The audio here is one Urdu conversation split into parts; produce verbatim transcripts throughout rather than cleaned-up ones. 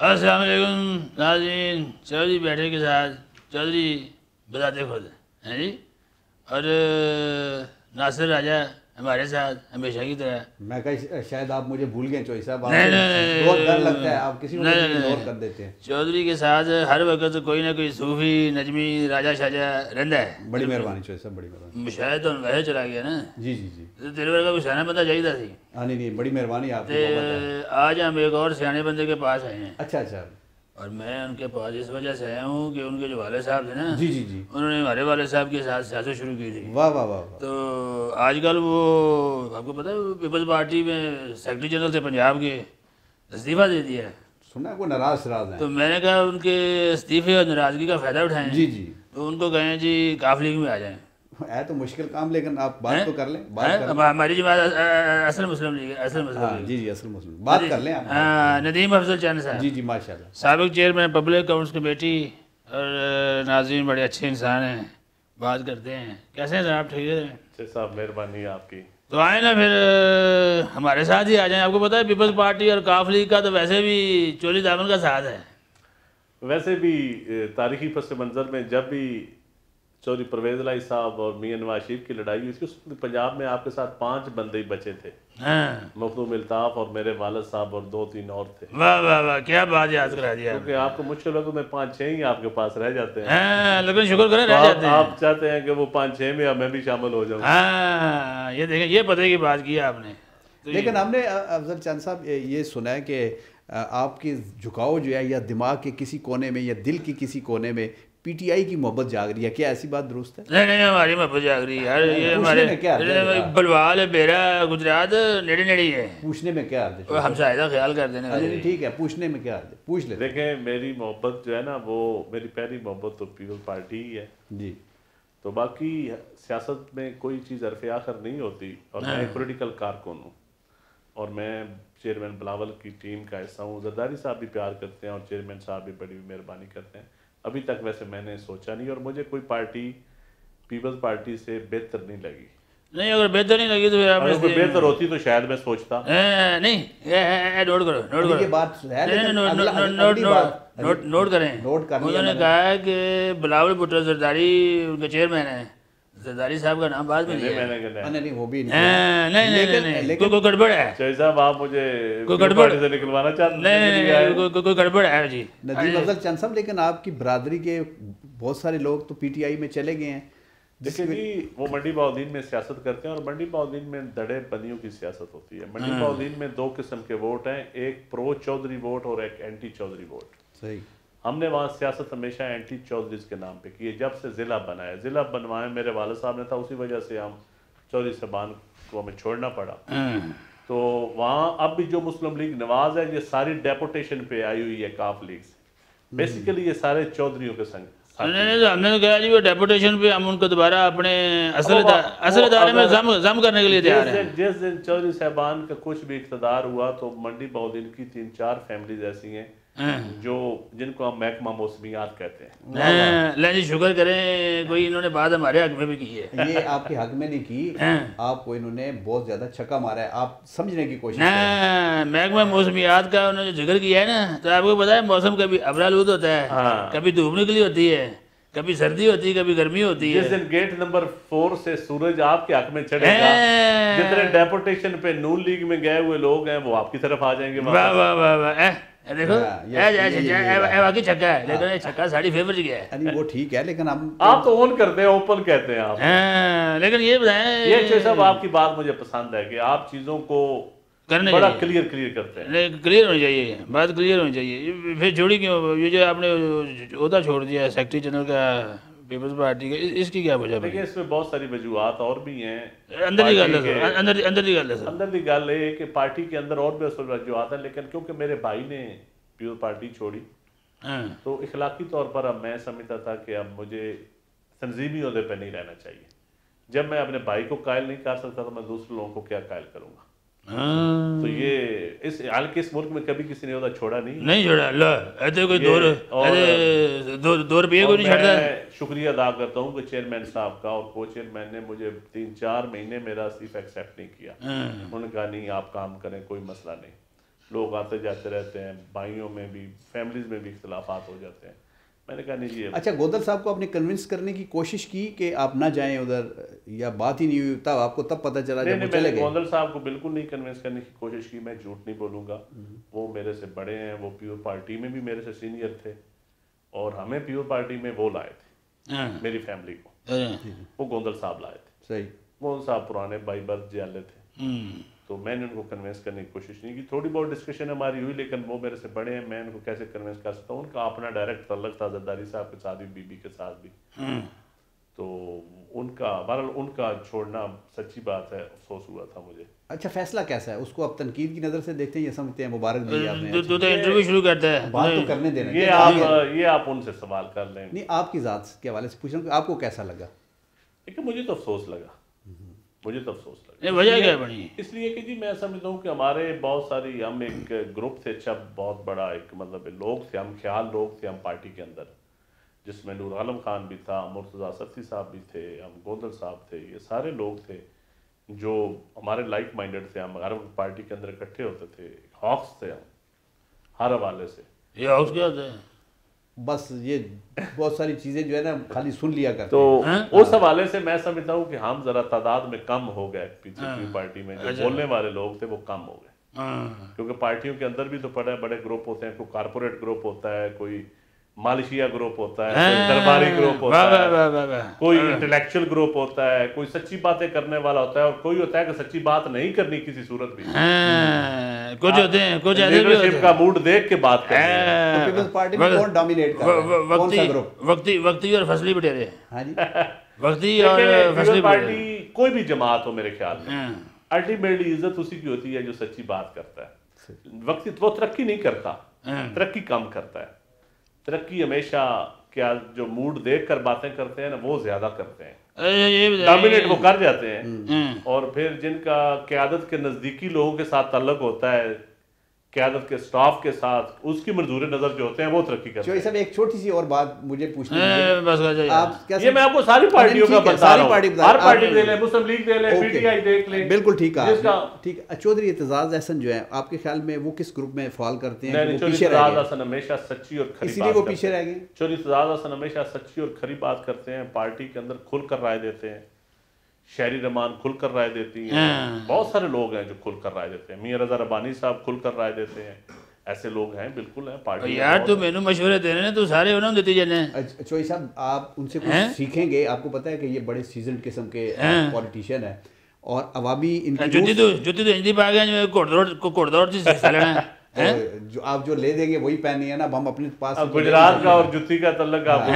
السلام علیکم ناظرین، چودھری بیٹھے کے ساتھ چودھری بتاتے خود ہیں جی، اور ناصر راجہ ہمارے ساتھ ہمیشہ کی طرح. میں کہا شاید آپ مجھے بھول گئے چوہدری صاحب، بہت ڈر لگتا ہے آپ کسی کو اگنور کر دیتے ہیں. چودھری کے ساتھ ہر وقت کوئی نہ کوئی صوفی نجمی راجہ شاجہ رہتا ہے. بڑی مہربانی چوہدری صاحب، بڑی مہربانی. شاید تو ویسے چلا گیا نا. جی جی جی، تیرے ورگا کوئی سیاح بندہ چاہیے تھی. ہاں نہیں نہیں، بڑی مہربانی آپ کی. آج ہم ایک اور سیانے بندے کے پاس آئے ہیں. اچھا اچھا. اور میں ان کے پاس اس وجہ سے آیا ہوں کہ ان کے جو والد صاحب تھے نا، جی جی جی، انہوں نے ہمارے والد صاحب کے ساتھ سیاست شروع کی تھی. واہ واہ واہ. تو آج کل وہ آپ کو پتہ ہے پیپلز پارٹی میں سیکرٹری جنرل تھے پنجاب کے، استعفیٰ دے دیا ہے. سنا ہے کوئی ناراض شراز ہیں. تو میں نے کہا ان کے استعفے اور ناراضگی کا فائدہ اٹھائیں. جی جی. تو ان کو کہیں جی کاف لیگ میں آ جائیں. ہے تو مشکل کام، لیکن آپ بات تو کر لیں. بات کر لیں. ہماری جماعت اصل مسلم لیگ ہے. اصل مسلم لیگ. جی جی، اصل مسلم. بات کر لیں آپ. ہاں، ندیم افضل چند صاحب. جی جی ماشاء اللہ. سابق چیئرمین پبلک اکاؤنٹس کمیٹی. اور ناظرین بڑے اچھے انسان ہیں، بات کرتے ہیں. کیسے ہیں صاحب؟ ٹھیک ہے. اچھا صاحب، مہربانی آپ کی. تو آئیں نا پھر ہمارے ساتھ ہی آ جائیں. آپ کو پتہ ہے پیپلز پارٹی اور کاف لیگ کا تو ویسے بھی چولی دامن کا ساتھ ہے. ویسے بھی تاریخی پس منظر میں جب بھی چودھری پرویز الہی صاحب اور میاں نواز شریف کی لڑائی ہوئی تھی، اس وقت پنجاب میں آپ کے ساتھ پانچ بندے ہی بچے تھے. مخدوم الطاف اور میرے والد صاحب اور دو تین اور تھے. واہ واہ واہ، کیا بات یاد کرا دیا. کیونکہ آپ کو مشکل وقت میں پانچ چھ ہی آپ کے پاس رہ جاتے ہیں. ہاں لیکن شکر کریں رہ جاتے ہیں. آپ چاہتے ہیں کہ وہ پانچ چھ میں میں بھی شامل ہو جاؤں. ہاں یہ دیکھیں، یہ پتہ کی بات کی آپ نے. لیکن ہم نے افضل چند صاحب یہ سنا ہے کہ آپ کی جھکاؤ جو ہے یا دماغ کے کسی کونے میں یا دل کی کسی کونے میں پی ٹی آئی کی محبت جاگ رہی ہے. کیا ایسی بات درست ہے؟ نہیں نہیں، ہماری محبت جاگ رہی ہے. یہ ہمارے بلوال بیرا گجرات نیڑے نیڑے ہے. پوچھنے میں کیا عرض ہے؟ ہم شاہدہ خیال کر دینے والے. ٹھیک ہے، پوچھنے میں کیا عرض ہے؟ پوچھ لیں. دیکھیں میری محبت جو ہے نا، وہ میری پہلی محبت تو پیپلز پارٹی ہی ہے. جی. تو باقی سیاست میں کوئی چیز حرف آخر نہیں ہوتی. اور میں ایک پولیٹیکل کارکن ہوں، اور میں چیئرمین بلاول کی ٹیم کا حصہ ہوں. زرداری صاحب بھی پیار کرتے ہیں اور چیئرمین صاحب بھی بڑی مہربانی کرتے ہیں. ابھی تک ویسے میں نے سوچا نہیں، اور مجھے کوئی پارٹی پیپلز پارٹی سے بہتر نہیں لگی. نہیں، اگر بہتر نہیں لگی تو پھر اگر کوئی بہتر ہوتی تو شاید میں سوچتا. نہیں، نوٹ کرو نوٹ کرو یہ بات ہے. نوٹ کریں. انہوں نے کہا ہے کہ بلاول بھٹو زرداری ان کے چیئرمین ہیں. زرداری صاحب کا نام بعد میں نہیں ہے. نہیں وہ بھی نہیں، کوئی گڑبڑ ہے. چودھری صاحب آپ مجھے کوئی گڑبڑ سے نکلوانا چاہتے ہیں؟ کوئی گڑبڑ ہے جی. ندیم افضل چند صاحب، لیکن آپ کی برادری کے بہت سارے لوگ تو پی ٹی آئی میں چلے گئے ہیں. دیکھیں جی، وہ منڈی باؤدین میں سیاست کرتے ہیں، اور منڈی باؤدین میں دڑے بندیوں کی سیاست ہوتی ہے. منڈی باؤدین میں دو قسم کے ووٹ ہیں، ایک پرو چودھری ووٹ اور ایک اینٹی چودھری ووٹ. صحیح. ہم نے وہاں سیاست ہمیشہ اینٹی چودھریز کے نام پہ کی ہے. جب سے ضلع بنا ہے، ضلع بنوائے میرے والد صاحب نے تھا، اسی وجہ سے ہم چودھری صاحبان کو ہمیں چھوڑنا پڑا. تو وہاں اب بھی جو مسلم لیگ نواز ہے، یہ ساری ڈیپوٹیشن پہ آئی ہوئی ہے کاف لیگ سے. بیسیکلی یہ سارے چودھریوں کے سنگ. ہم نے تو کہا جی وہ ڈیپوٹیشن پہ ہم ان کو دوبارہ اپنے اصل اصل ادارے میں ضم کرنے کے لیے تیار ہیں. جس دن چودھری صاحبان کا کچھ بھی اقتدار ہوا تو منڈی باؤدین کی تین چار فیملیز ایسی ہیں جو جن کو ہم محکمہ موسمیات کہتے ہیں. لیں جی، شکر کریں کوئی انہوں نے بات ہمارے حق میں بھی کی ہے. یہ آپ کے حق میں نہیں کی، آپ کو انہوں نے بہت زیادہ چھکا مارا ہے. آپ سمجھنے کی کوشش کریں. محکمہ موسمیات کا انہوں نے ذکر کیا ہے نا، تو آپ کو پتا ہے موسم کبھی ابرآلود ہوتا ہے، کبھی دھوپ نکلی ہوتی ہے، کبھی سردی ہوتی ہے، کبھی گرمی ہوتی ہے. جس دن گیٹ نمبر فور سے سورج آپ کے حق میں چڑھے گا، جتنے ڈیپوٹیشن پہ نون لیگ میں گئے ہوئے لوگ ہیں وہ آپ کی طرف آ جائیں گے. واہ واہ واہ واہ، دیکھو واقعی چھکا ہے، لیکن یہ چھکا ساڑی فیور گیا ہے. وہ ٹھیک ہے، لیکن ہم آپ تو اون کرتے ہیں، اوپن کہتے ہیں آپ. لیکن یہ بتائیں، یہ چیز صاحب آپ کی بات مجھے پسند ہے کہ آپ چیزوں کو بڑا کلیئر کلیئر کرتے ہیں. کلیئر ہونی چاہیے، بات کلیئر ہونی چاہیے. پھر چھوڑی کیوں یہ جو آپ نے عہدہ چھوڑ دیا ہے سیکرٹری جنرل کا پیپلز پارٹی کا، اس کی کیا وجہ؟ دیکھیں اس میں بہت ساری وجوہات اور بھی ہیں. اندر کی گل ہے، اندر اندر کی گل ہے سر. اندر کی گل ہے کہ پارٹی کے اندر اور بھی اصل وجوہات ہیں، لیکن کیونکہ میرے بھائی نے پیپلز پارٹی چھوڑی تو اخلاقی طور پر اب میں سمجھتا تھا کہ اب مجھے تنظیمی عہدے پہ نہیں رہنا چاہیے. جب میں اپنے بھائی کو قائل نہیں کر سکتا تو میں دوسرے لوگوں کو کیا قائل کروں گا. تو یہ اس حالانکہ اس ملک میں کبھی کسی نے عہدہ چھوڑا نہیں نہیں چھوڑا. اللہ ایسے کوئی دو دو روپیے کو نہیں چھوڑتا. میں شکریہ ادا کرتا ہوں کہ چیئرمین صاحب کا اور کو چیئرمین نے مجھے تین چار مہینے میرا استعفیٰ ایکسیپٹ نہیں کیا. انہوں نے کہا نہیں آپ کام کریں، کوئی مسئلہ نہیں. لوگ آتے جاتے رہتے ہیں، بھائیوں میں بھی، فیملیز میں بھی اختلافات ہو جاتے ہیں. میں نے کہا نہیں جی. اچھا گودل صاحب کو آپ نے کنونس کرنے کی کوشش کی کہ آپ نہ جائیں ادھر، یا بات ہی نہیں ہوئی تب آپ کو تب پتہ چلا جب وہ چلے گئے؟ گودل صاحب کو بالکل نہیں کنونس کرنے کی کوشش کی، میں جھوٹ نہیں بولوں گا. وہ میرے سے بڑے ہیں، وہ پیور پارٹی میں بھی میرے سے سینئر تھے، اور ہمیں پیور پارٹی میں وہ لائے تھے میری فیملی کو، وہ گودل صاحب لائے تھے. صحیح. گودل صاحب پرانے بائی برتھ جیالے تھے، تو میں نے ان کو کنونس کرنے کی کوشش نہیں کی. تھوڑی بہت ڈسکشن ہماری ہوئی، لیکن وہ میرے سے بڑے ہیں، میں ان کو کیسے کنونس کر سکتا ہوں. ان کا اپنا ڈائریکٹ تعلق تھا زرداری صاحب کے ساتھ بھی، بی بی کے ساتھ بھی. تو ان کا بہرحال ان کا چھوڑنا سچی بات ہے، افسوس ہوا تھا مجھے. اچھا فیصلہ کیسا ہے؟ اس کو آپ تنقید کی نظر سے دیکھتے ہیں یا سمجھتے ہیں مبارک دی آپ نے؟ تو تو انٹرویو شروع کرتا ہے، بات تو کرنے دینا. یہ آپ یہ آپ ان سے سوال کر لیں. نہیں آپ کی ذات کے حوالے سے پوچھ رہا ہوں کہ آپ کو کیسا لگا؟ لیکن مجھے تو افسوس لگا، مجھے تو افسوس لگا. وجہ کیا بنی؟ اس لیے کہ جی میں سمجھتا ہوں کہ ہمارے بہت ساری، ہم ایک گروپ تھے، اچھا بہت بڑا ایک مطلب لوگ تھے، ہم خیال لوگ تھے ہم پارٹی کے اندر، جس میں نور عالم خان بھی تھا، مرتضیٰ ستی صاحب بھی تھے، ہم گودل صاحب تھے. یہ سارے لوگ تھے جو ہمارے لائک مائنڈڈ تھے. ہم ہر پارٹی کے اندر اکٹھے ہوتے تھے، ہاکس تھے ہم ہر حوالے سے. یہ ہاؤس کیا ہوتا ہے؟ بس یہ بہت ساری چیزیں جو ہے نا خالی سن لیا کرتے تو اس حوالے سے میں سمجھتا ہوں کہ ہم ذرا تعداد میں کم ہو گئے پیچھے کی پارٹی میں، جو بولنے والے لوگ تھے وہ کم ہو گئے. کیونکہ پارٹیوں کے اندر بھی تو بڑے بڑے گروپ ہوتے ہیں، کوئی کارپوریٹ گروپ ہوتا ہے، کوئی مالشیا گروپ ہوتا ہے، کوئی درباری گروپ ہوتا ہے، کوئی انٹلیکچوئل گروپ ہوتا ہے، کوئی سچی باتیں کرنے والا ہوتا ہے، اور کوئی ہوتا ہے کہ سچی بات نہیں کرنی کسی صورت بھی. کچھ ہوتے ہیں کچھ ایسے بھی لیڈرشپ کا موڈ دیکھ کے بات کرتے ہیں. ہیں. پیپلز پارٹی میں کون ڈومینیٹ کر رہا ہے؟ کون سا گروپ؟ وقتی وقتی اور فصلی بٹیرے. ہاں جی وقتی اور فصلی پارٹی کوئی بھی جماعت ہو میرے خیال میں الٹیمیٹلی عزت اسی کی ہوتی ہے جو سچی بات کرتا ہے. وقتی وہ ترقی نہیں کرتا، ترقی کم کرتا ہے. ترقی ہمیشہ کیا جو موڈ دیکھ کر باتیں کرتے ہیں نا وہ زیادہ کرتے ہیں، ڈومینیٹ وہ کر جاتے ہیں. اور پھر جن کا قیادت کے نزدیکی لوگوں کے ساتھ تعلق ہوتا ہے، قیادت کے سٹاف کے ساتھ، اس کی منظور نظر جو ہوتے ہیں وہ ترقی کرتے ہیں. صاحب ایک چھوٹی سی اور بات مجھے پوچھنی ہے، آپ یہ میں آپ کو ساری پارٹیوں کا بتا رہا ہوں، ہر پارٹی دے لیں، مسلم لیگ دے لیں، پی ٹی آئی دیکھ لیں. بالکل ٹھیک ہے ٹھیک ہے. چودھری اعتزاز احسن جو ہے آپ کے خیال میں وہ کس گروپ میں فال کرتے ہیں؟ چودھری اعتزاز احسن ہمیشہ سچی اور کھری اسی لیے وہ پیچھے رہ گئے. چودھری اعتزاز احسن ہمیشہ سچی اور کھری بات کرتے ہیں، پارٹی کے اندر کھل کر رائے دیتے ہیں. شہری رحمان کھل کر رائے دیتی ہیں، بہت سارے لوگ ہیں جو کھل کر رائے دیتے ہیں. میاں رضا ربانی صاحب کھل کر رائے دیتے ہیں. ایسے لوگ ہیں بالکل ہیں پارٹی. یار تو مینوں مشورے دینے نے تو سارے انہوں دیتے جانے ہیں. چوئی صاحب آپ ان سے کچھ سیکھیں گے. آپ کو پتہ ہے کہ یہ بڑے سیزنڈ قسم کے پولیٹیشین ہیں، اور عوامی ان کی جتی تو جتی تو ہندی پا گئے جو گھوڑ دوڑ گھوڑ دوڑ سے حصہ لینا ہے. جو آپ جو لے دیں گے وہی پہننی ہے نا. اب ہم اپنے پاس گجرات کا اور جتی کا تعلق آپ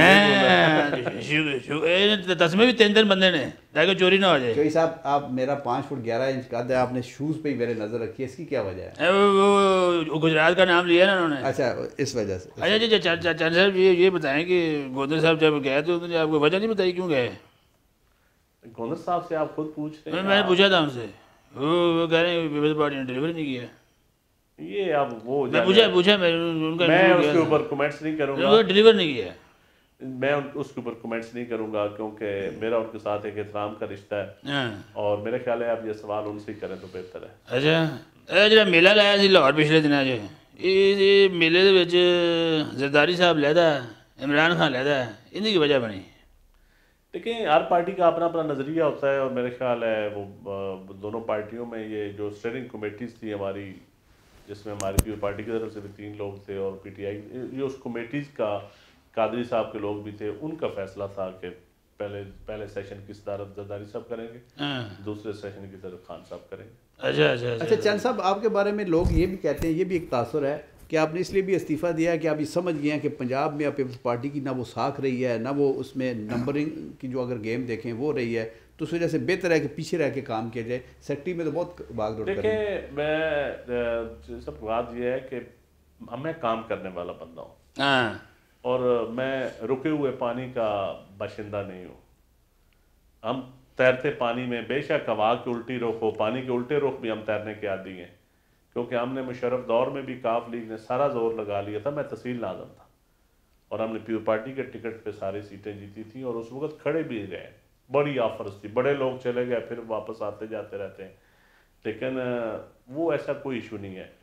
تسمے بھی تین تین بندے نے تاکہ چوری نہ ہو جائے. چوئی صاحب آپ میرا پانچ فٹ گیارہ انچ قد ہے، آپ نے شوز پہ ہی میرے نظر رکھی ہے، اس کی کیا وجہ ہے؟ وہ گجرات کا نام لیا نا انہوں نے. اچھا اس وجہ سے. اچھا جی چند صاحب یہ بتائیں کہ گودل صاحب جب گئے تو انہوں نے آپ کو وجہ نہیں بتائی کیوں گئے؟ گودل صاحب سے آپ خود پوچھ رہے ہیں. میں نے پوچھا تھا ان سے، وہ کہہ رہے ہیں پیپلز پارٹی نے ڈلیور نہیں کیا. یہ اب وہ میں پوچھا پوچھا میں ان کا میں اس کے اوپر کمنٹس نہیں کروں گا. ڈلیور نہیں کیا میں اس کے اوپر کمنٹس نہیں کروں گا، کیونکہ میرا ان کے ساتھ ایک احترام کا رشتہ ہے، اور میرے خیال ہے آپ یہ سوال ان سے کریں تو بہتر ہے. اچھا جڑا میلہ لایا سی لاہور پچھلے دنوں جو یہ میلے دے وچ زرداری صاحب لیدا عمران خان لیدا ان کی وجہ بنی. دیکھیں ہر پارٹی کا اپنا اپنا نظریہ ہوتا ہے، اور میرے خیال ہے وہ دونوں پارٹیوں میں یہ جو اسٹیئرنگ کمیٹیز تھی ہماری، جس میں ہماری پیور پارٹی کی طرف سے بھی تین لوگ تھے اور پی ٹی آئی، یہ اس کمیٹیز کا قادری صاحب کے لوگ بھی تھے، ان کا فیصلہ تھا کہ پہلے پہلے سیشن کی صدارت زرداری صاحب کریں گے، دوسرے سیشن کی طرف خان صاحب کریں گے. اچھا اچھا اچھا چند صاحب آپ کے بارے میں لوگ یہ بھی کہتے ہیں، یہ بھی ایک تاثر ہے کہ آپ نے اس لیے بھی استعفیٰ دیا ہے کہ آپ یہ سمجھ گئے ہیں کہ پنجاب میں پیپلز پارٹی کی نہ وہ ساکھ رہی ہے، نہ وہ اس میں نمبرنگ کی جو اگر گیم دیکھیں وہ رہی ہے، تو اس وجہ سے بہتر ہے کہ پیچھے رہ کے کام کیا جائے. سیکٹری میں تو بہت بھاگ دوڑ کریں. دیکھیں میں سب بات یہ ہے کہ میں کام کرنے والا بندہ ہوں، اور میں رکے ہوئے پانی کا باشندہ نہیں ہوں. ہم تیرتے پانی میں، بے شک ہوا کے الٹی رخ ہو، پانی کے الٹے رخ بھی ہم تیرنے کے عادی ہیں، کیونکہ ہم نے مشرف دور میں بھی کاف لیگ نے سارا زور لگا لیا تھا. میں تحصیل ناظم تھا اور ہم نے پیور پارٹی کے ٹکٹ پہ ساری سیٹیں جیتی تھیں، اور اس وقت کھڑے بھی گئے. بڑی آفرز تھی، بڑے لوگ چلے گئے پھر واپس آتے جاتے رہتے ہیں، لیکن وہ ایسا کوئی ایشو نہیں ہے.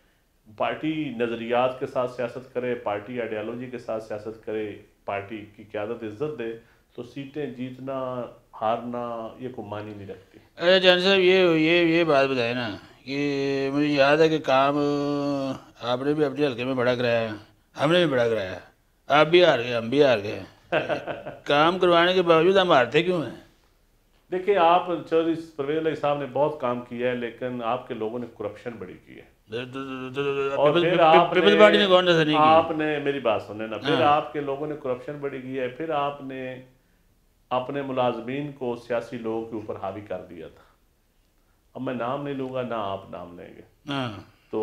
پارٹی نظریات کے ساتھ سیاست کرے، پارٹی آئیڈیالوجی کے ساتھ سیاست کرے، پارٹی کی قیادت عزت دے، تو سیٹیں جیتنا ہارنا یہ کوئی معنی نہیں رکھتی۔ اچھا جان صاحب یہ یہ یہ بات بتائے نا کہ مجھے یاد ہے کہ کام آپ نے بھی اپنے حلقے میں بڑا کرایا، ہم نے بھی بڑا کرایا، آپ بھی ہار گئے ہم بھی ہار گئے، کام کروانے کے باوجود ہم ہارتے کیوں ہیں؟ دیکھیں آپ چودھری پرویز علیہ صاحب نے بہت کام کیا ہے، لیکن آپ کے لوگوں نے کرپشن بڑی کی ہے، اور پھر آپ پیپلز پارٹی نے کون ایسا نہیں کیا؟ آپ نے میری بات سنیں نا، پھر آپ کے لوگوں نے کرپشن بڑی کی ہے، پھر آپ نے اپنے ملازمین کو سیاسی لوگوں کے اوپر حاوی کر دیا تھا۔ اب میں نام نہیں لوں گا، نہ آپ نام لیں گے، تو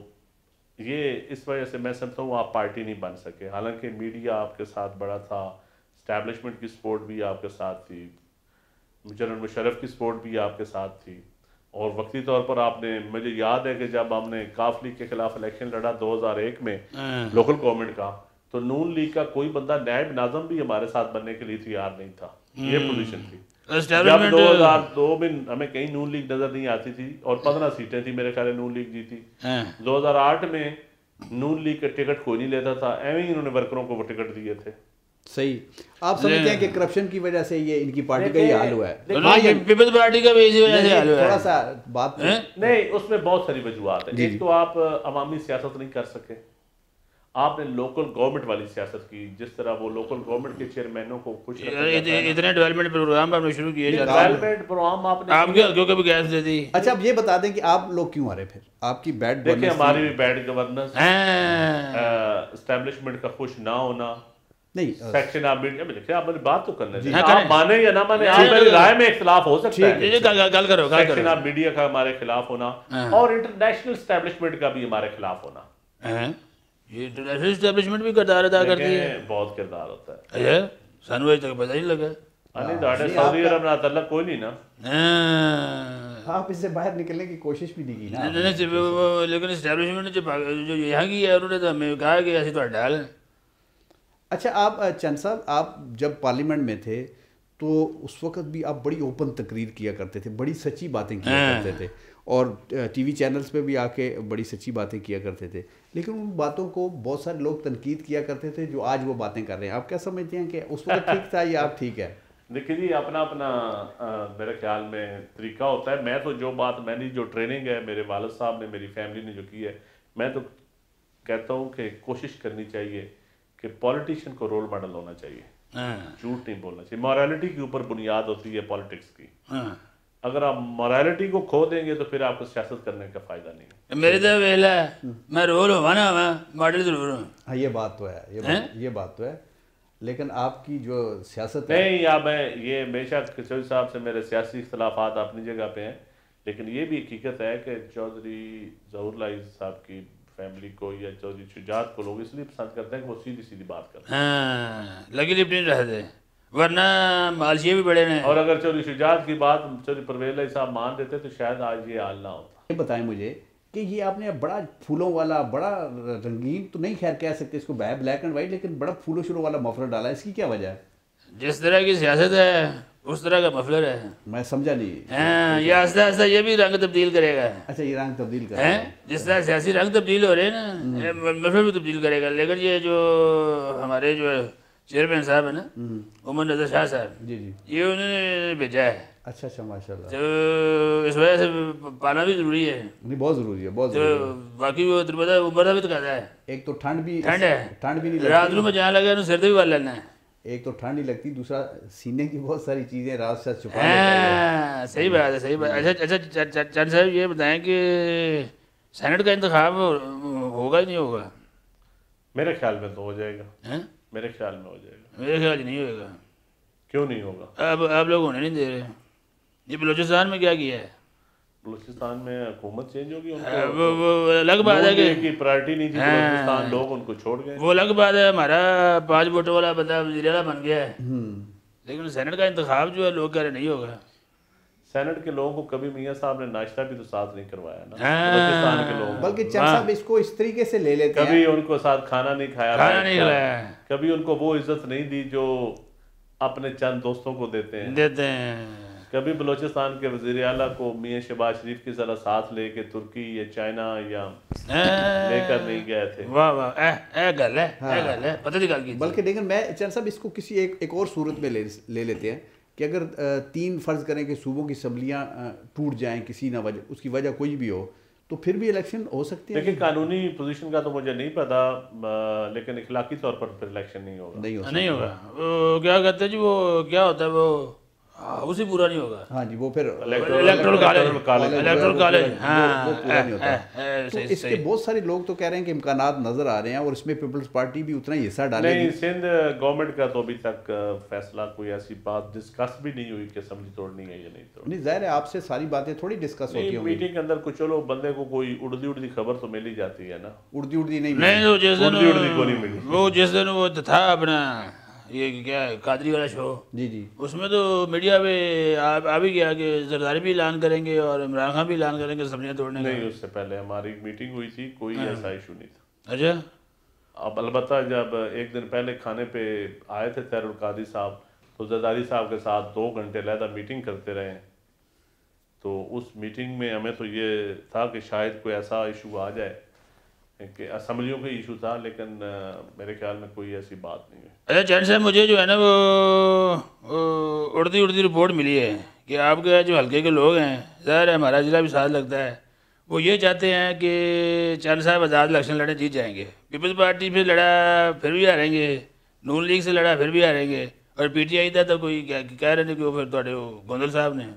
یہ اس وجہ سے میں سمجھتا ہوں آپ پارٹی نہیں بن سکے، حالانکہ میڈیا آپ کے ساتھ بڑا تھا، اسٹیبلشمنٹ کی سپورٹ بھی آپ کے ساتھ تھی، جنرل مشرف کی سپورٹ بھی آپ کے ساتھ تھی، اور وقتی طور پر آپ نے، مجھے یاد ہے کہ جب ہم نے کاف لیگ کے خلاف الیکشن لڑا دو ہزار ایک میں لوکل گورنمنٹ کا، تو نون لیگ کا کوئی بندہ نائب ناظم بھی ہمارے ساتھ بننے کے لیے تیار نہیں تھا، یہ پوزیشن تھی۔ جب دو ہزار دو میں ہمیں کہیں نون لیگ نظر نہیں آتی تھی، اور پندرہ سیٹیں تھی میرے خیال ہے نون لیگ جیتی۔ دو ہزار آٹھ میں نون لیگ کا ٹکٹ کوئی نہیں لیتا تھا، ایویں ہی انہوں نے ورکروں کو وہ ٹکٹ دیے تھے۔ صحیح، آپ سمجھتے ہیں کہ کرپشن کی وجہ سے یہ ان کی پارٹی کا یہ حال ہوا ہے؟ پیپلز پارٹی کا بھی اسی وجہ سے حال ہوا ہے۔ تھوڑا سا بات نہیں، اس میں بہت ساری وجوہات ہیں۔ ایک تو آپ عوامی سیاست نہیں کر سکے، آپ نے لوکل گورنمنٹ والی سیاست کی، جس طرح وہ لوکل گورنمنٹ کے چیئرمینوں کو خوش رکھا جاتا ہے۔ اتنے ڈیولپمنٹ پروگرام آپ نے شروع کیے، ڈیولپمنٹ پروگرام آپ نے آپ کیوں کبھی گیس دے دی؟ اچھا اب یہ بتا دیں کہ آپ لوگ کیوں آ رہے پھر؟ آپ کی بیڈ دیکھیں ہماری بھی بیڈ گورننس، اسٹیبلشمنٹ کا خوش نہ ہونا، نہیں سیکشن آپ میڈیا میں دیکھیں، آپ میری بات تو کرنا چاہیے، آپ مانے یا نہ مانے، آپ میری رائے میں اختلاف ہو سکتا ہے، گل کرو، سیکشن آپ میڈیا کا ہمارے خلاف ہونا، اور انٹرنیشنل اسٹیبلشمنٹ کا بھی ہمارے خلاف ہونا۔ یہ انٹرنیشنل اسٹیبلشمنٹ بھی کردار ادا کرتی ہے، بہت کردار ہوتا ہے۔ اچھا سانو اج تک پتہ نہیں لگا۔ سعودی عرب نہ تعلق کوئی نہیں نا، آپ اس سے باہر نکلنے کی کوشش بھی نہیں کی نا۔ لیکن اسٹیبلشمنٹ جو یہاں کی ہے، انہوں نے تو ہمیں کہا کہ ایسی تو ڈال ہے۔ اچھا آپ چند صاحب، آپ جب پارلیمنٹ میں تھے تو اس وقت بھی آپ بڑی اوپن تقریر کیا کرتے تھے، بڑی سچی باتیں کیا کرتے تھے، اور ٹی وی چینلز پہ بھی آ کے بڑی سچی باتیں کیا کرتے تھے، لیکن ان باتوں کو بہت سارے لوگ تنقید کیا کرتے تھے جو آج وہ باتیں کر رہے ہیں۔ آپ کیا سمجھتے ہیں کہ اس وقت ٹھیک تھا یا آپ ٹھیک ہے؟ دیکھیے جی، اپنا اپنا میرے خیال میں طریقہ ہوتا ہے۔ میں تو جو بات میں نے جو ٹریننگ ہے میرے والد صاحب نے، میری فیملی نے جو کی ہے، میں تو کہتا ہوں کہ کوشش کرنی چاہیے کہ پولیٹیشین کو رول ماڈل ہونا چاہیے، جھوٹ نہیں بولنا چاہیے۔ مورالٹی کے اوپر بنیاد ہوتی ہے پولیٹکس کی، اگر آپ مورالٹی کو کھو دیں گے تو پھر آپ کو سیاست کرنے کا فائدہ نہیں ہے۔ میرے تو ویلا ہے، میں رول ہوا نا ہوا ماڈل ضرور ہوں۔ ہاں یہ بات تو ہے، یہ بات تو ہے، لیکن آپ کی جو سیاست ہے، نہیں یا میں یہ ہمیشہ چودھری صاحب سے میرے سیاسی اختلافات اپنی جگہ پہ ہیں، لیکن یہ بھی حقیقت ہے کہ چودھری ظہور اللہ صاحب کی فیملی کو یا چودھری شجاعت کو لوگ اس لیے پسند کرتے ہیں کہ وہ سیدھی سیدھی بات کرتے ہیں، ہاں لگی لپٹی نہیں رہتے، ورنہ مالشیے بھی بڑے ہیں۔ اور اگر چودھری شجاعت کی بات چودھری پرویز علیہ صاحب مان دیتے تو شاید آج یہ حال نہ ہوتا۔ یہ بتائیں مجھے کہ یہ آپ نے بڑا پھولوں والا، بڑا رنگین تو نہیں خیر کہہ سکتے اس کو، بلیک اینڈ وائٹ، لیکن بڑا پھولوں شلوں والا مفلر ڈالا ہے، اس کی کیا وجہ ہے؟ جس طرح کی سیاست ہے اس طرح کا مفلر ہے۔ میں سمجھا نہیں۔ ہاں یہ آہستہ آہستہ یہ بھی رنگ تبدیل کرے گا۔ اچھا یہ رنگ تبدیل کرے گا، جس طرح سیاسی رنگ تبدیل ہو رہے ہیں نا، مفلر بھی تبدیل کرے گا۔ لیکن یہ جو ہمارے جو چیئرمین صاحب ہیں نا، عمر نظر شاہ صاحب، جی جی، یہ انہوں نے بھیجا ہے، اچھا اچھا ماشاء اللہ، تو اس وجہ سے پانا بھی ضروری ہے۔ نہیں بہت ضروری ہے، بہت تو ضروری ہے۔ باقی وہ تربت عمر بھی تو کہتا ہے ایک تو ٹھنڈ بھی ٹھنڈ ہے، ٹھنڈ بھی نہیں رات لگتی، میں جہاں لگا سر بھی وال لینا ہے، ایک تو ٹھنڈ نہیں لگتی، دوسرا سینے کی بہت ساری چیزیں رات سے چھپا لیتا ہے۔ ہاں صحیح بات ہے، صحیح بات۔ اچھا اچھا چند صاحب یہ بتائیں کہ سینٹ کا انتخاب ہوگا ہی نہیں ہوگا؟ میرے خیال میں تو ہو جائے گا، میرے خیال میں ہو جائے گا۔ میرے خیال نہیں ہوگا۔ کیوں نہیں ہوگا؟ اب آپ لوگ ہونے نہیں دے رہے۔ یہ بلوچستان میں کیا کیا ہے؟ بلوچستان میں حکومت چینج ہوگی، وہ الگ بات ہے کہ کی پرائرٹی نہیں تھی بلوچستان، لوگ ان کو چھوڑ گئے، وہ الگ بات ہے، ہمارا پانچ ووٹوں والا بندہ وزیر اعلیٰ بن گیا ہے، لیکن سینٹ کا انتخاب جو ہے لوگ کہہ رہے نہیں ہوگا۔ سینٹ کے لوگوں کو کبھی میاں صاحب نے ناشتہ بھی تو ساتھ نہیں کروایا نا بلوچستان کے لوگوں، بلکہ چند صاحب اس کو اس طریقے سے لے لیتے ہیں، کبھی ان کو ساتھ کھانا نہیں کھایا، کھانا نہیں کھلایا، کبھی ان کو وہ عزت نہیں دی جو اپنے چند دوستوں کو دیتے ہیں دیتے ہیں۔ کبھی بلوچستان کے وزیر اعلیٰ کو میاں شہباز شریف کی ذرا ساتھ لے کے ترکی یا چائنا یا لے کر نہیں گئے تھے؟ واہ واہ اے اے گل ہے اے گل ہے پتہ نہیں گل کی بلکہ لیکن میں چند صاحب اس کو کسی ایک ایک اور صورت میں لے لے لیتے ہیں کہ اگر تین فرض کریں کہ صوبوں کی اسمبلیاں ٹوٹ جائیں کسی نہ وجہ اس کی وجہ کوئی بھی ہو تو پھر بھی الیکشن ہو سکتی ہے؟ لیکن قانونی پوزیشن کا تو مجھے نہیں پتا، لیکن اخلاقی طور پر پھر الیکشن نہیں ہوگا. نہیں ہوگا. وہ کیا کہتے ہیں جی، وہ کیا ہوتا ہے وہ اسی پورا نہیں ہوگا. ہاں جی، وہ پھر الیکٹرل کالج الیکٹرل کالج ہاں وہ پورا نہیں ہوتا. تو اس کے بہت سارے لوگ تو کہہ رہے ہیں کہ امکانات نظر آ رہے ہیں اور اس میں پیپلز پارٹی بھی اتنا ہی حصہ ڈالے گی. نہیں، سندھ گورنمنٹ کا تو ابھی تک فیصلہ کوئی ایسی بات ڈسکس بھی نہیں ہوئی کہ اسمبلی توڑنی ہے یا نہیں توڑنی. نہیں، ظاہر ہے آپ سے ساری باتیں تھوڑی ڈسکس ہوتی ہیں میٹنگ کے اندر. کچھ چلو بندے کو کوئی اردی اردی خبر تو مل ہی جاتی ہے نا. اردی اردی نہیں نہیں وہ جس دن اردی اردی کو نہیں ملی. وہ جس دن وہ تھا اپنا یہ کیا قادری والا شو، جی جی، اس میں تو میڈیا پہ آ بھی گیا کہ زرداری بھی اعلان کریں گے اور عمران خان بھی اعلان کریں گے اسمبلیاں توڑنے کا. نہیں، اس سے پہلے ہماری میٹنگ ہوئی تھی، کوئی ایسا ایشو نہیں تھا. اچھا. اب البتہ جب ایک دن پہلے کھانے پہ آئے تھے طاہر القادری صاحب تو زرداری صاحب کے ساتھ دو گھنٹے علیحدہ میٹنگ کرتے رہے. تو اس میٹنگ میں ہمیں تو یہ تھا کہ شاید کوئی ایسا ایشو آ جائے کہ اسمبلیوں کا ایشو تھا، لیکن میرے خیال میں کوئی ایسی بات نہیں ہے. اچھا چین صاحب، مجھے جو ہے نا وہ اڑتی اڑتی رپورٹ ملی ہے کہ آپ کے جو حلقے کے لوگ ہیں، ظاہر ہے ہمارا ضلع بھی ساتھ لگتا ہے، وہ یہ چاہتے ہیں کہ چین صاحب آزاد الیکشن لڑے جیت جائیں گے. پیپلز پارٹی پھر لڑا پھر بھی ہاریں گے، نون لیگ سے لڑا پھر بھی ہاریں گے، اور پی ٹی آئی تھا تو کوئی کہہ رہے تھے کہ وہ پھر تھوڑے گوندل صاحب نے.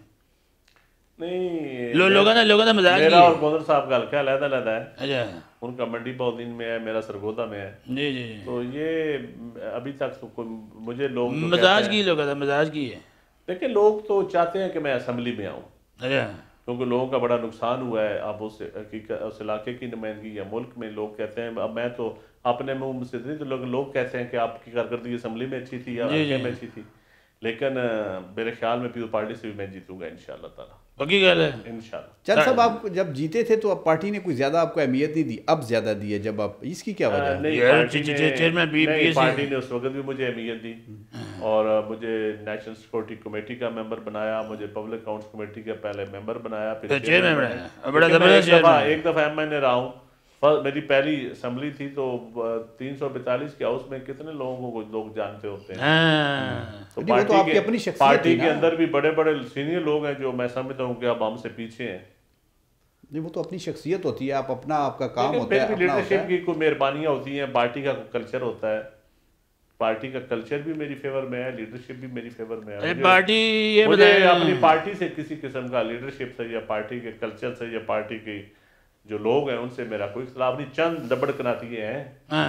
نہیں، لوگوں نے لوگوں نے مزاج میرا اور گوندل صاحب کا حلقہ علیحدہ علیحدہ ہے. اچھا. ان کا منڈی بہدین میں ہے، میرا سرگودا میں ہے. جی جی. تو یہ ابھی تک تو مجھے لوگ مزاج کی لوگ تھا مزاج کی ہے. دیکھیں، لوگ تو چاہتے ہیں کہ میں اسمبلی میں آؤں. اچھا. کیونکہ لوگوں کا بڑا نقصان ہوا ہے. اب اس اس علاقے کی نمائندگی یا ملک میں لوگ کہتے ہیں، اب میں تو اپنے منہ سے نہیں، تو لوگ لوگ کہتے ہیں کہ آپ کی کارکردگی اسمبلی میں اچھی تھی یا حلقے میں اچھی تھی. لیکن میرے خیال میں پیپل پارٹی سے بھی میں جیتوں گا انشاءاللہ تعالیٰ. پکی گل ہے انشاءاللہ. چند صاحب، آپ جب جیتے تھے تو اب پارٹی نے کوئی زیادہ آپ کو اہمیت نہیں دی، اب زیادہ دی ہے جب آپ، اس کی کیا وجہ ہے؟ نہیں، پارٹی نے اس وقت بھی مجھے اہمیت دی اور مجھے نیشنل سیکورٹی کمیٹی کا ممبر بنایا، مجھے پبلک اکاؤنٹس کمیٹی کا پہلے ممبر بنایا، پھر چیئرمین بنایا. ایک دفعہ ایم این اے رہا ہوں. میری پہلی اسمبلی تھی تو تین سو بیتالیس کے ہاؤس میں کتنے لوگوں کو لوگ جانتے ہوتے ہیں. تو پارٹی کے اندر بھی بڑے بڑے سینئر لوگ ہیں جو میں سمجھتا ہوں کہ اب ہم سے پیچھے ہیں. نہیں، وہ تو اپنی شخصیت ہوتی ہے، آپ اپنا آپ کا کام ہوتا ہے. پھر بھی لیڈرشپ کی کوئی مہربانیاں ہوتی ہیں، پارٹی کا کلچر ہوتا ہے. پارٹی کا کلچر بھی میری فیور میں ہے، لیڈرشپ بھی میری فیور میں ہے. پارٹی مجھے اپنی پارٹی سے کسی قسم کا لیڈرشپ سے یا پارٹی کے کلچر سے یا پارٹی کی جو لوگ ہیں ان سے میرا کوئی اختلاف نہیں. چند دبڑ کناتیے ہیں.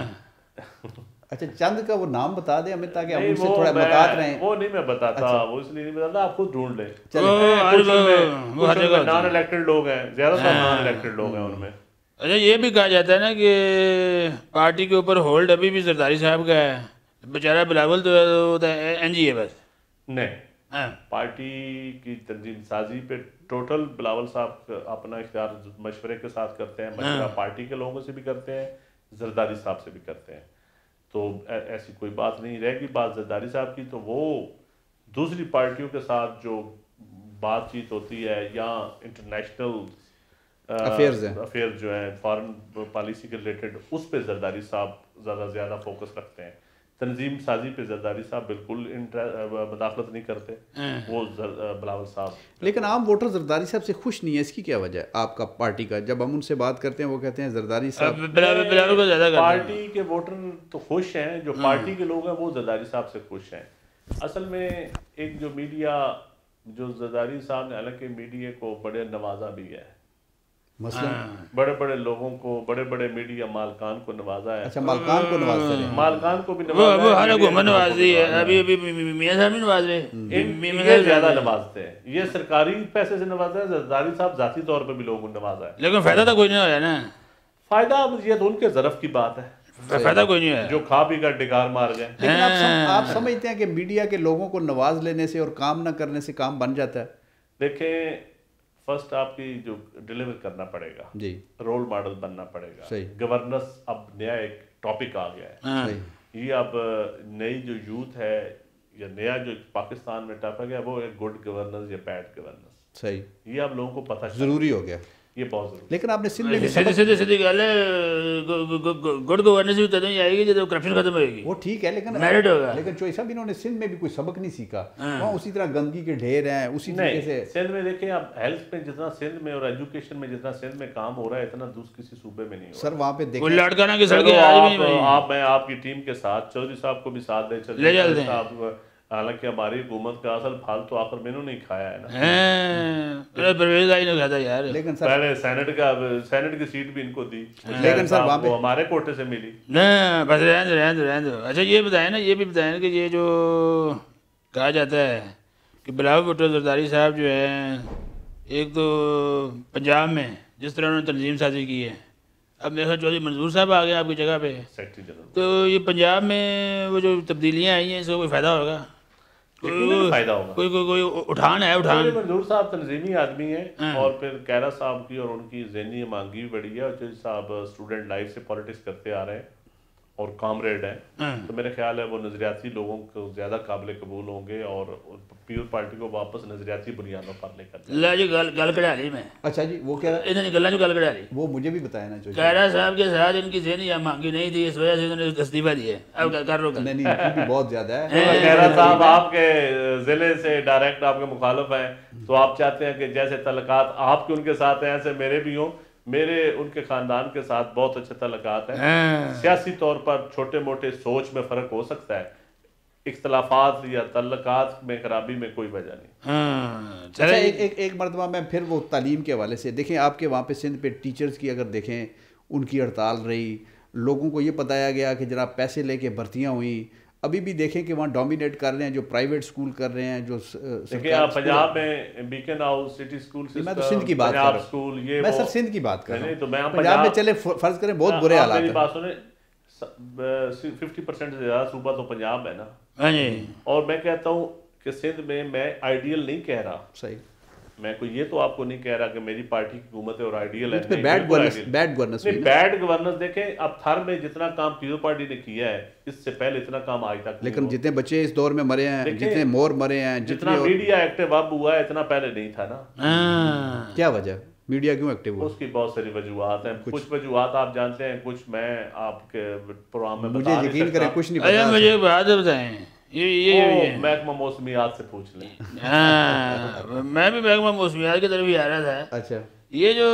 اچھا، چند کا وہ نام بتا دیں ہمیں تاکہ ہم ان سے تھوڑا مقاط رہیں. وہ نہیں میں بتاتا، وہ اس لیے نہیں بتاتا، آپ خود ڈھونڈ لیں. نان الیکٹڈ لوگ ہیں، زیادہ تر نان الیکٹڈ لوگ ہیں ان میں. اچھا، یہ بھی کہا جاتا ہے نا کہ پارٹی کے اوپر ہولڈ ابھی بھی زرداری صاحب کا ہے. بیچارہ بلاول تو این جی ہے بس. نہیں، پارٹی کی تنظیم سازی پہ ٹوٹل بلاول صاحب اپنا اختیار مشورے کے ساتھ کرتے ہیں. مشورہ پارٹی کے لوگوں سے بھی کرتے ہیں، زرداری صاحب سے بھی کرتے ہیں. تو ایسی کوئی بات نہیں رہے گی. بات زرداری صاحب کی تو وہ دوسری پارٹیوں کے ساتھ جو بات چیت ہوتی ہے یا انٹرنیشنل افیئر جو ہیں فارن پالیسی کے ریلیٹڈ، اس پہ زرداری صاحب زیادہ زیادہ فوکس رکھتے ہیں. تنظیم سازی پہ زرداری صاحب بالکل مداخلت نہیں کرتے، وہ بلاول صاحب. لیکن عام ووٹر زرداری صاحب سے خوش نہیں ہے، اس کی کیا وجہ ہے آپ کا پارٹی کا؟ جب ہم ان سے بات کرتے ہیں وہ کہتے ہیں زرداری صاحب. پارٹی کے ووٹر تو خوش ہیں، جو پارٹی کے لوگ ہیں وہ زرداری صاحب سے خوش ہیں. اصل میں ایک جو میڈیا، جو زرداری صاحب نے حالانکہ میڈیا کو بڑے نوازا بھی ہے، مثلا بڑے بڑے لوگوں کو، بڑے بڑے میڈیا مالکان کو نوازا ہے. اچھا، مالکان کو نوازتے ہیں. مالکان کو بھی نوازا ہے، وہ ہر حکومت نوازی ہے. ابھی ابھی میاں صاحب نہیں نواز رہے، یہ زیادہ نوازتے ہیں. یہ سرکاری پیسے سے نوازا ہے. زرداری صاحب ذاتی طور پہ بھی لوگوں نے نوازا ہے، لیکن فائدہ تو کوئی نہیں ہوا نا. فائدہ اب یہ تو ان کے ظرف کی بات ہے، فائدہ کوئی نہیں ہے، جو کھا پی کر ڈگار مار گئے. لیکن آپ سمجھتے ہیں کہ میڈیا کے لوگوں کو نواز لینے سے اور کام نہ کرنے سے کام بن جاتا ہے؟ دیکھیں، فرسٹ آپ کی جو ڈیلیور کرنا پڑے گا، جی، رول ماڈل بننا پڑے گا. صحیح. گورننس اب نیا ایک ٹاپک آ گیا ہے. یہ اب نئی جو یوتھ ہے یا نیا جو پاکستان میں ٹاپک ہے وہ ہے گڈ گورننس یا بیڈ گورننس. صحیح, یہ آپ لوگوں کو پتہ ضروری ہو گیا, یہ بہت ضروری. لیکن آپ نے سندھ میں بھی سیدھی سیدھی سیدھی گل ہے, گڈ گورننس بھی تدوں ہی آئے گی جب کرپشن ختم ہوئے گی, وہ ٹھیک ہے, لیکن میرٹ ہوگا. لیکن چوئی صاحب انہوں نے سندھ میں بھی کوئی سبق نہیں سیکھا, وہاں اسی طرح گندگی کے ڈھیر ہیں, اسی طریقے سے سندھ میں دیکھیں اب ہیلتھ میں جتنا سندھ میں اور ایجوکیشن میں جتنا سندھ میں کام ہو رہا ہے اتنا دوسرے کسی صوبے میں نہیں ہو رہا. سر وہاں پہ دیکھیں لاڑکانہ کی سڑکیں آج بھی آپ میں آپ کی ٹیم کے ساتھ چودھری صاحب کو بھی ساتھ دے چلتے ہیں. حالانکہ ہماری حکومت کا اصل پھل تو آخر میں انہوں نے کھایا ہے نا, پرویز آئی نے کھاتا یار, لیکن سر پہلے سینٹ کا سینٹ کی سیٹ بھی ان کو دی, لیکن سر وہاں پہ وہ ہمارے کوٹے سے ملی. نہ بس رہن دو رہن دو رہن دو. اچھا یہ بتائیں نا, یہ بھی بتائیں کہ یہ جو کہا جاتا ہے کہ بلاول بھٹو زرداری صاحب جو ہیں, ایک تو پنجاب میں جس طرح انہوں نے تنظیم سازی کی ہے, اب میرے خیال چودھری منظور صاحب آ گئے آپ کی جگہ پہ, سیکرٹری جنرل, تو یہ پنجاب میں وہ جو تبدیلیاں آئی ہیں اس کا کوئی فائدہ ہوگا؟ کوئی فائدہ ہوگا, کوئی کوئی کوئی اٹھان ہے اٹھان؟ منظور صاحب تنظیمی آدمی ہیں, اور پھر کیرا صاحب کی اور ان کی ذہنی مانگی بھی بڑی ہے, اور چودھری صاحب اسٹوڈنٹ لائف سے پالیٹکس کرتے آ رہے ہیں اور کامریڈ ہیں, تو میرے خیال ہے وہ نظریاتی لوگوں کو زیادہ قابل قبول ہوں گے اور پیپل پارٹی کو واپس نظریاتی بنیادوں پر لے کر جائیں. لا جی گل گل کڑا لی میں. اچھا جی وہ کیا انہوں نے گلیں جو گل کڑا لی وہ مجھے بھی بتایا نا چاہیے. کیرا صاحب کے ساتھ ان کی ذہنی مانگی نہیں تھی, اس وجہ سے انہوں نے استعفیٰ دیا. اب کر لو نہیں نہیں ان کی بھی بہت زیادہ ہے. کیرا صاحب آپ کے ضلع سے ڈائریکٹ آپ کے مخالف ہیں, تو آپ چاہتے ہیں کہ جیسے تعلقات آپ کے ان کے ساتھ ہیں ایسے میرے بھی ہوں. میرے ان کے خاندان کے ساتھ بہت اچھے تعلقات ہیں. سیاسی طور پر چھوٹے موٹے سوچ میں فرق ہو سکتا ہے, اختلافات یا تعلقات میں خرابی میں کوئی وجہ نہیں. اچھا ایک ایک ایک مرتبہ میں پھر وہ تعلیم کے حوالے سے دیکھیں, آپ کے وہاں پہ سندھ پہ ٹیچرز کی اگر دیکھیں ان کی ہڑتال رہی, لوگوں کو یہ بتایا گیا کہ جناب پیسے لے کے بھرتیاں ہوئیں. ابھی بھی دیکھیں کہ وہاں ڈومینیٹ کر رہے ہیں جو پرائیویٹ سکول کر رہے ہیں, جو دیکھیں آپ پنجاب میں Beaconhouse city school system, میں تو سندھ کی بات کر رہا ہوں, میں سر سندھ کی بات کر رہا ہوں. پنجاب میں چلے فرض کریں بہت برے حالات ہیں. میری بات سنیں, ففٹی پرسینٹ سے زیادہ صوبہ تو پنجاب ہے نا, اور میں کہتا ہوں کہ سندھ میں میں آئیڈیل نہیں کہہ رہا, صحیح, میں کوئی یہ تو آپ کو نہیں کہہ رہا کہ میری پارٹی کی حکومت ہے اور آئیڈیل ہے. بیڈ گورننس بیڈ گورننس نہیں, بیڈ گورننس دیکھیں اب تھر میں جتنا کام پیپل پارٹی نے کیا ہے اس سے پہلے اتنا کام آج تک, لیکن جتنے بچے اس دور میں مرے ہیں, جتنے مور مرے ہیں, جتنا میڈیا ایکٹیو اب ہوا ہے اتنا پہلے نہیں تھا نا. کیا وجہ میڈیا کیوں ایکٹیو ہوا؟ اس کی بہت ساری وجوہات ہیں. کچھ وجوہات آپ جانتے ہیں, کچھ میں آپ کے پروگرام میں مجھے یقین کریں کچھ نہیں پتا. مجھے ایک بات بتائیں, یہ محکمہ موسمیات سے پوچھ لیں. ہاں میں بھی محکمہ موسمیات کی طرف ہی آ رہا تھا. اچھا یہ جو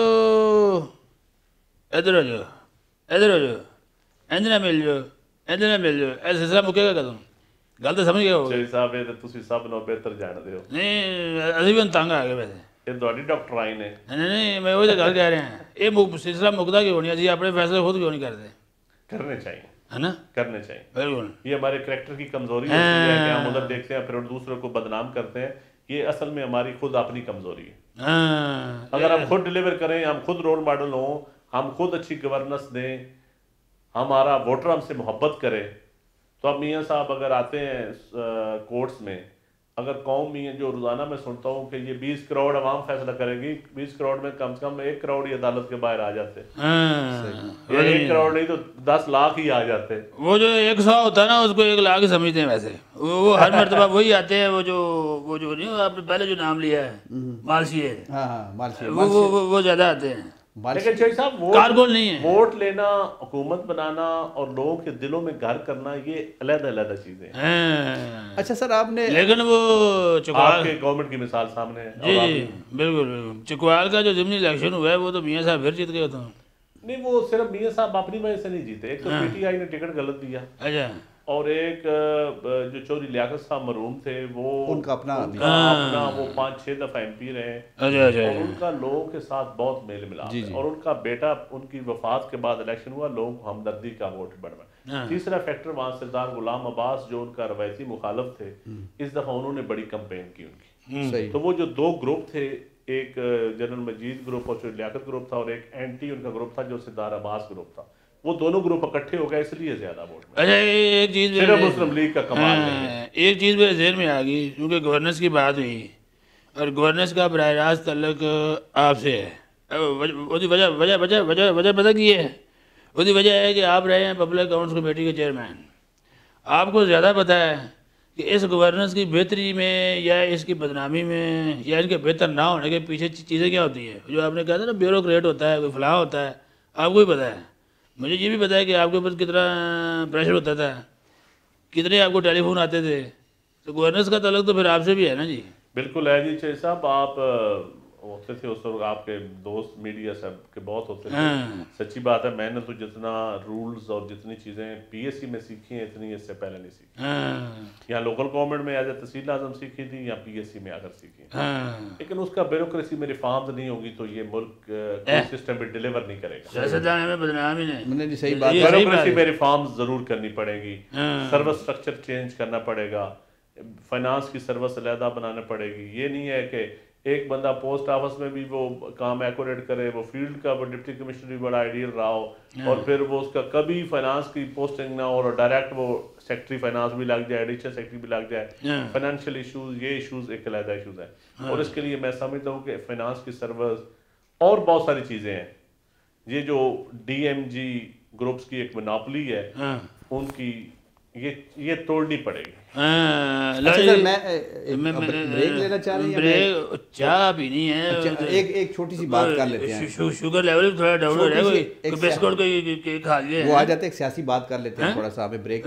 ادھر ہو جو ادھر ہو جو ادھر مل جو ادھر مل جو ایسا سلسلہ مکے گا کدوں؟ گل تو سمجھ گئے ہو صاحب, یہ تو تسی سب نو بہتر جانتے ہو. نہیں ابھی بھی تنگ آ گئے ویسے, یہ تھوڑی ڈاکٹرائن ہے. نہیں نہیں میں وہی تو گل کہہ رہے ہیں, یہ سلسلہ مکتا کیوں نہیں, اسی اپنے فیصلے خود کیوں نہیں کرتے؟ کرنے چاہیے ہے نا, کرنے چاہیے. بالکل, یہ ہمارے کریکٹر کی کمزوری ہوتی ہے کہ ہم ادھر دیکھتے ہیں پھر دوسروں کو بدنام کرتے ہیں. یہ اصل میں ہماری خود اپنی کمزوری ہے. اگر ہم خود ڈیلیور کریں, ہم خود رول ماڈل ہوں, ہم خود اچھی گورننس دیں, ہمارا ووٹر ہم سے محبت کرے, تو اب میاں صاحب اگر آتے ہیں کورٹس میں, اگر قوم میں جو روزانہ میں سنتا ہوں کہ یہ بیس کروڑ عوام فیصلہ کرے گی, بیس کروڑ میں کم سے کم ایک کروڑ ہی عدالت کے باہر آ جاتے, ایک کروڑ نہیں تو دس لاکھ ہی آ جاتے. وہ جو ایک سو ہوتا ہے نا اس کو ایک لاکھ سمجھتے ہیں ویسے, وہ ہر مرتبہ وہی آتے ہیں. وہ جو وہ جو نہیں آپ نے پہلے جو نام لیا ہے مالشیے, وہ زیادہ آتے ہیں. لیکن شاہی صاحب کارگول نہیں ہے, ووٹ لینا, حکومت بنانا اور لوگوں کے دلوں میں گھر کرنا یہ علیحدہ علیحدہ چیزیں ہیں. اچھا سر آپ نے, لیکن وہ آپ کے گورنمنٹ کی مثال سامنے ہے. جی جی بالکل بالکل, چکوال کا جو ضمنی الیکشن ہوا ہے وہ تو میاں صاحب پھر جیت گئے. تو نہیں, وہ صرف میاں صاحب اپنی وجہ سے نہیں جیتے, ایک تو پی ٹی آئی نے ٹکٹ غلط دیا, اچھا, اور ایک جو چودھری لیاقت صاحب مرحوم تھے وہ ان کا اپنا اپنا وہ پانچ چھ دفعہ ایم پی رہے, اور ان کا لوگوں کے ساتھ بہت میل ملاپ ہے, اور ان کا بیٹا ان کی وفات کے بعد الیکشن ہوا, لوگوں کو ہمدردی کا ووٹ بڑھوا. تیسرا فیکٹر وہاں سردار غلام عباس جو ان کا روایتی مخالف تھے, اس دفعہ انہوں نے بڑی کمپین کی ان کی. تو وہ جو دو گروپ تھے, ایک جنرل مجید گروپ اور جو لیاقت گروپ تھا, اور ایک اینٹی ان کا گروپ تھا جو سردار عباس گروپ تھا, وہ دونوں گروپ اکٹھے ہو گئے, اس لیے زیادہ ووٹ. اچھا ایک چیز صرف مسلم لیگ کا کمال نہیں ہے. ایک چیز میرے ذہن میں آ گئی, کیونکہ گورننس کی بات ہوئی, اور گورننس کا براہ راست تعلق آپ سے ہے. وجہ وجہ وجہ وجہ وجہ پتہ کی ہے, وہی وجہ ہے کہ آپ رہے ہیں پبلک اکاؤنٹس کمیٹی کے چیئرمین. آپ کو زیادہ پتہ ہے کہ اس گورننس کی بہتری میں یا اس کی بدنامی میں یا ان کے بہتر نہ ہونے کے پیچھے چیزیں کیا ہوتی ہیں؟ جو آپ نے کہا تھا نا بیوروکریٹ ہوتا ہے، کوئی فلاں ہوتا ہے، آپ کو بھی پتہ ہے، مجھے یہ بھی پتہ ہے کہ آپ کے اوپر کتنا پریشر ہوتا تھا، کتنے آپ کو ٹیلی فون آتے تھے، تو گورننس کا تعلق تو پھر آپ سے بھی ہے نا جی؟ بالکل ہے جی چاہیے صاحب، آپ ہوتے تھے اس وقت، آپ کے دوست میڈیا صاحب کے بہت ہوتے تھے. سچی بات ہے، میں نے تو جتنا رولز اور جتنی چیزیں پی ایس سی میں سیکھی ہیں اتنی اس سے پہلے نہیں سیکھی. یہاں لوکل گورنمنٹ میں ایز اے تحصیل اعظم سیکھی تھی یا پی ایس سی میں اگر سیکھی، لیکن اس کا بیوروکریسی میں ریفارمز نہیں ہوگی تو یہ ملک کوئی سسٹم بھی ڈیلیور نہیں کرے گا. سیاستدان ہمیں بدنام ہی نہیں. صحیح بات، بیوروکریسی میں ریفارمز ضرور کرنی پڑے گی، سروس اسٹرکچر چینج کرنا پڑے گا، فائنانس کی سروس علیحدہ بنانا پڑے گی. یہ نہیں ہے کہ ایک بندہ پوسٹ آفس میں بھی وہ کام ایکوریٹ کرے، وہ فیلڈ کا وہ ڈپٹی کمشنر بھی بڑا آئیڈیل رہا ہو، اور پھر وہ اس کا کبھی فائنانس کی پوسٹنگ نہ ہو اور ڈائریکٹ وہ سیکٹری فائنانس بھی لگ جائے، ایڈیشنل سیکٹری بھی لگ جائے. فائنینشیل ایشوز، یہ ایشوز ایک علیحدہ ایشوز ہیں، اور اس کے لیے میں سمجھتا ہوں کہ فائنانس کی سروس اور بہت ساری چیزیں ہیں. یہ جو ڈی ایم جی گروپس کی ایک مناپلی ہے، ان کی یہ یہ توڑنی پڑے گی. میں بریک لینا چاہ رہے ہیں، چاہ پینی ہے، ایک ایک چھوٹی سی بات کر لیتے ہیں، شوگر لیول تھوڑا ڈاؤن ہو رہا ہے، بسکٹ کو کھا لیا وہ آ جاتے، ایک سیاسی بات کر لیتے ہیں تھوڑا سا، ہمیں بریک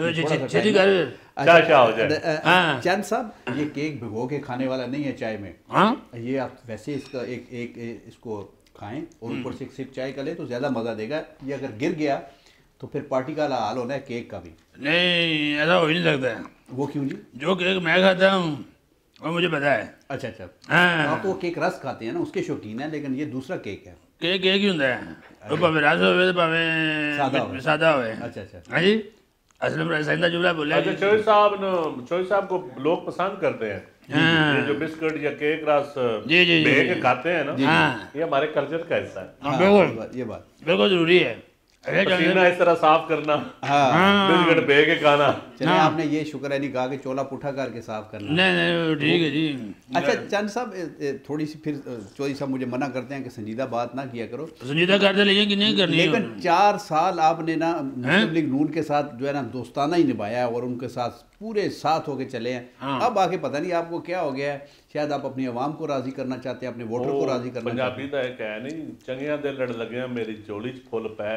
چند صاحب. یہ کیک بھگو کے کھانے والا نہیں ہے چائے میں، یہ آپ ویسے اس کا ایک ایک اس کو کھائیں اور اوپر سے ایک سپ چائے کا لیں تو زیادہ مزہ دے گا. یہ اگر گر گیا تو پھر پارٹی کا حال ہونا ہے کیک کا بھی. نہیں ایسا ہو ہی نہیں سکتا ہے. وہ کیوں جی؟ جو کیک میں کھاتا ہوں وہ مجھے پتا ہے. اچھا اچھا، آپ وہ کیک رس کھاتے ہیں نا، اس کے شوقین ہیں، لیکن یہ دوسرا کیک ہے. کیک کیک ہی ہوتا ہے، وہ پاوے رس ہوئے تو پاوے سادہ ہوئے. اچھا اچھا، ہاں جی، اصل میں سائندہ جملہ بولے. اچھا، چوہدری صاحب چوہدری صاحب کو لوگ پسند کرتے ہیں یہ جو بسکٹ یا کیک رس بھے کے کھاتے ہیں نا، یہ ہمارے کلچر کا حصہ ہے. یہ بات بالکل ضروری ہے. پسینہ اس طرح صاف کرنا، بسکٹ بھے کے کھانا. چلیں، آپ نے یہ شکر ہے نہیں کہا کہ چولا پٹھا کر کے صاف کرنا. نہیں نہیں ٹھیک ہے جی. اچھا چند صاحب، تھوڑی سی پھر چودھری صاحب مجھے منع کرتے ہیں کہ سنجیدہ بات نہ کیا کرو. سنجیدہ کرتے لیکن کہ نہیں کرنی، لیکن چار سال آپ نے نا مسلم لیگ نون کے ساتھ جو ہے نا دوستانہ ہی نبھایا ہے اور ان کے ساتھ پورے ساتھ ہو کے چلے ہیں. اب آ کے پتہ نہیں آپ کو کیا ہو گیا ہے، شاید آپ اپنی عوام کو راضی کرنا چاہتے ہیں، اپنے ووٹر کو راضی کرنا چاہتے ہیں. پنجابی دا ایک ہے نہیں، چنگیاں دے لڑ لگے میری جوڑی چ پھل پے،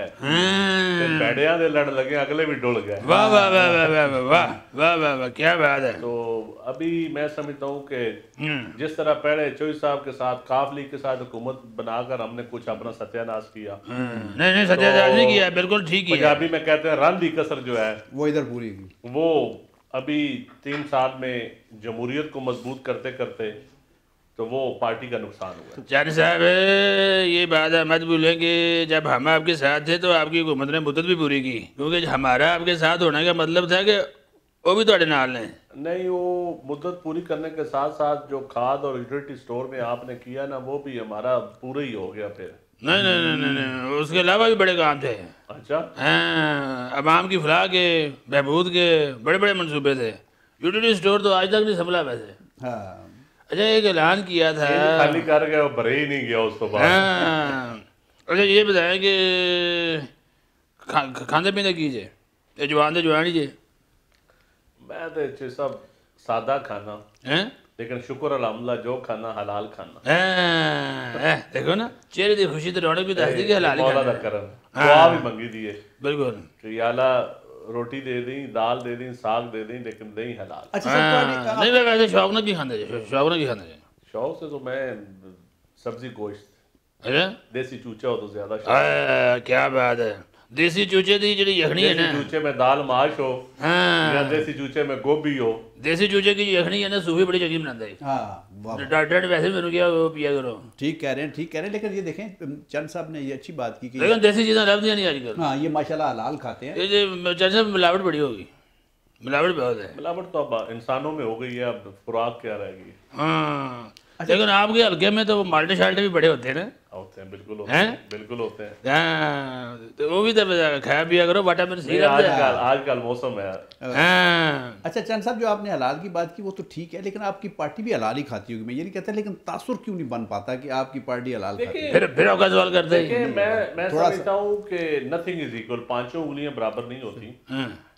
بیڑیاں دے لڑ لگے اگلے بھی ڈول گئے. واہ واہ واہ واہ واہ واہ واہ واہ واہ، کیا بات ہے. تو ابھی میں سمجھتا ہوں کہ جس طرح پہلے چوہدری صاحب کے ساتھ کاف لیگ کے ساتھ حکومت بنا کر ہم نے کچھ اپنا ستیہ ناش کیا. نہیں نہیں ستیہ ناش نہیں کیا، بالکل ٹھیک کیا. پنجابی میں کہتے ہیں رن دی کسر جو ہے وہ ادھر پوری کی. وہ ابھی تین سال میں جمہوریت کو مضبوط کرتے کرتے تو وہ پارٹی کا نقصان ہوا. چودھری صاحب یہ بات مت بھولیں کہ جب ہم آپ کے ساتھ تھے تو آپ کی حکومت نے مدت بھی پوری کی، کیونکہ ہمارا آپ کے ساتھ ہونے کا مطلب تھا کہ وہ بھی تھوڑے نال ہیں. نہیں، وہ مدت پوری کرنے کے ساتھ ساتھ جو کھاد اور یوٹیلیٹی سٹور میں آپ نے کیا نا وہ بھی ہمارا پورا ہی ہو گیا. پھر نہیں نہیں نہیں نہیں، اس کے علاوہ بھی بڑے کام تھے. اچھا، ہاں، عوام کی فلاح کے، بہبود کے بڑے بڑے منصوبے تھے. یوٹیلیٹی سٹور تو آج تک نہیں سنبھلا ویسے. ہاں، اچھا ایک اعلان کیا تھا، خالی کر گیا، وہ بھرے ہی نہیں گیا اس تو بعد. ہاں، اچھا یہ بتائیں کہ کھانے پینے کیجیے، یہ جوان دے جوان لیجیے. میں تو سب سادہ کھانا، لیکن شکر الحمدللہ جو کھانا حلال کھانا. دیکھو نا چہرے دی خوشی تے رونق بھی دس دی کہ حلال مولا دا کرم. دعا بھی منگی دی ہے بالکل کہ یا اللہ روٹی دے دیں، دال دے دیں، ساگ دے دیں، لیکن دیں حلال. نہیں میں ویسے شوق نہ کی کھاندے جی، شوق نہ کی کھاندے جی. شوق سے تو میں سبزی گوشت، اچھا دیسی چوچا ہو تو زیادہ شوق. کیا بات ہے. دیسی چوچے دی جڑی یخنی ہے نا، دیسی چوچے میں دال ماش ہو یا دیسی چوچے میں گوبھی ہو. دیسی چوچے کی یخنی ہے نا صوفی بڑی چنگی بناتا ہے. ہاں، ڈاکٹر نے ویسے میرے کیا وہ پیا کرو. ٹھیک کہہ رہے ہیں، ٹھیک کہہ رہے ہیں، لیکن یہ دیکھیں چند صاحب نے یہ اچھی بات کی کہ لیکن دیسی چیزیں لبدیاں نہیں آج کل. ہاں، یہ ماشاءاللہ حلال کھاتے ہیں. یہ چند صاحب ملاوٹ بڑی ہوگی، ملاوٹ بہت ہے. ملاوٹ تو اب انسانوں میں ہو گئی ہے، اب خوراک کیا رہ گئی. ہاں، لیکن آپ کے حلقے میں تو وہ مالٹے شالٹے بھی بڑے ہوتے ہیں نا. ہوتے ہیں، بالکل ہوتے ہیں، بالکل ہوتے ہیں. ہاں، تو وہ بھی تو کھایا پیا کرو، وٹامن سی. آج کل موسم ہے. ہاں. اچھا چند صاحب جو آپ نے حلال کی بات کی وہ تو ٹھیک ہے، لیکن آپ کی پارٹی بھی حلال ہی کھاتی ہوگی. میں یہ نہیں کہتا، لیکن تاثر کیوں نہیں بن پاتا کہ آپ کی پارٹی حلال کھاتی ہے؟ پھر پھر آپ کا سوال کرتے ہیں. میں میں سمجھتا ہوں کہ نتھنگ از ایکول، پانچوں انگلیاں برابر نہیں ہوتی.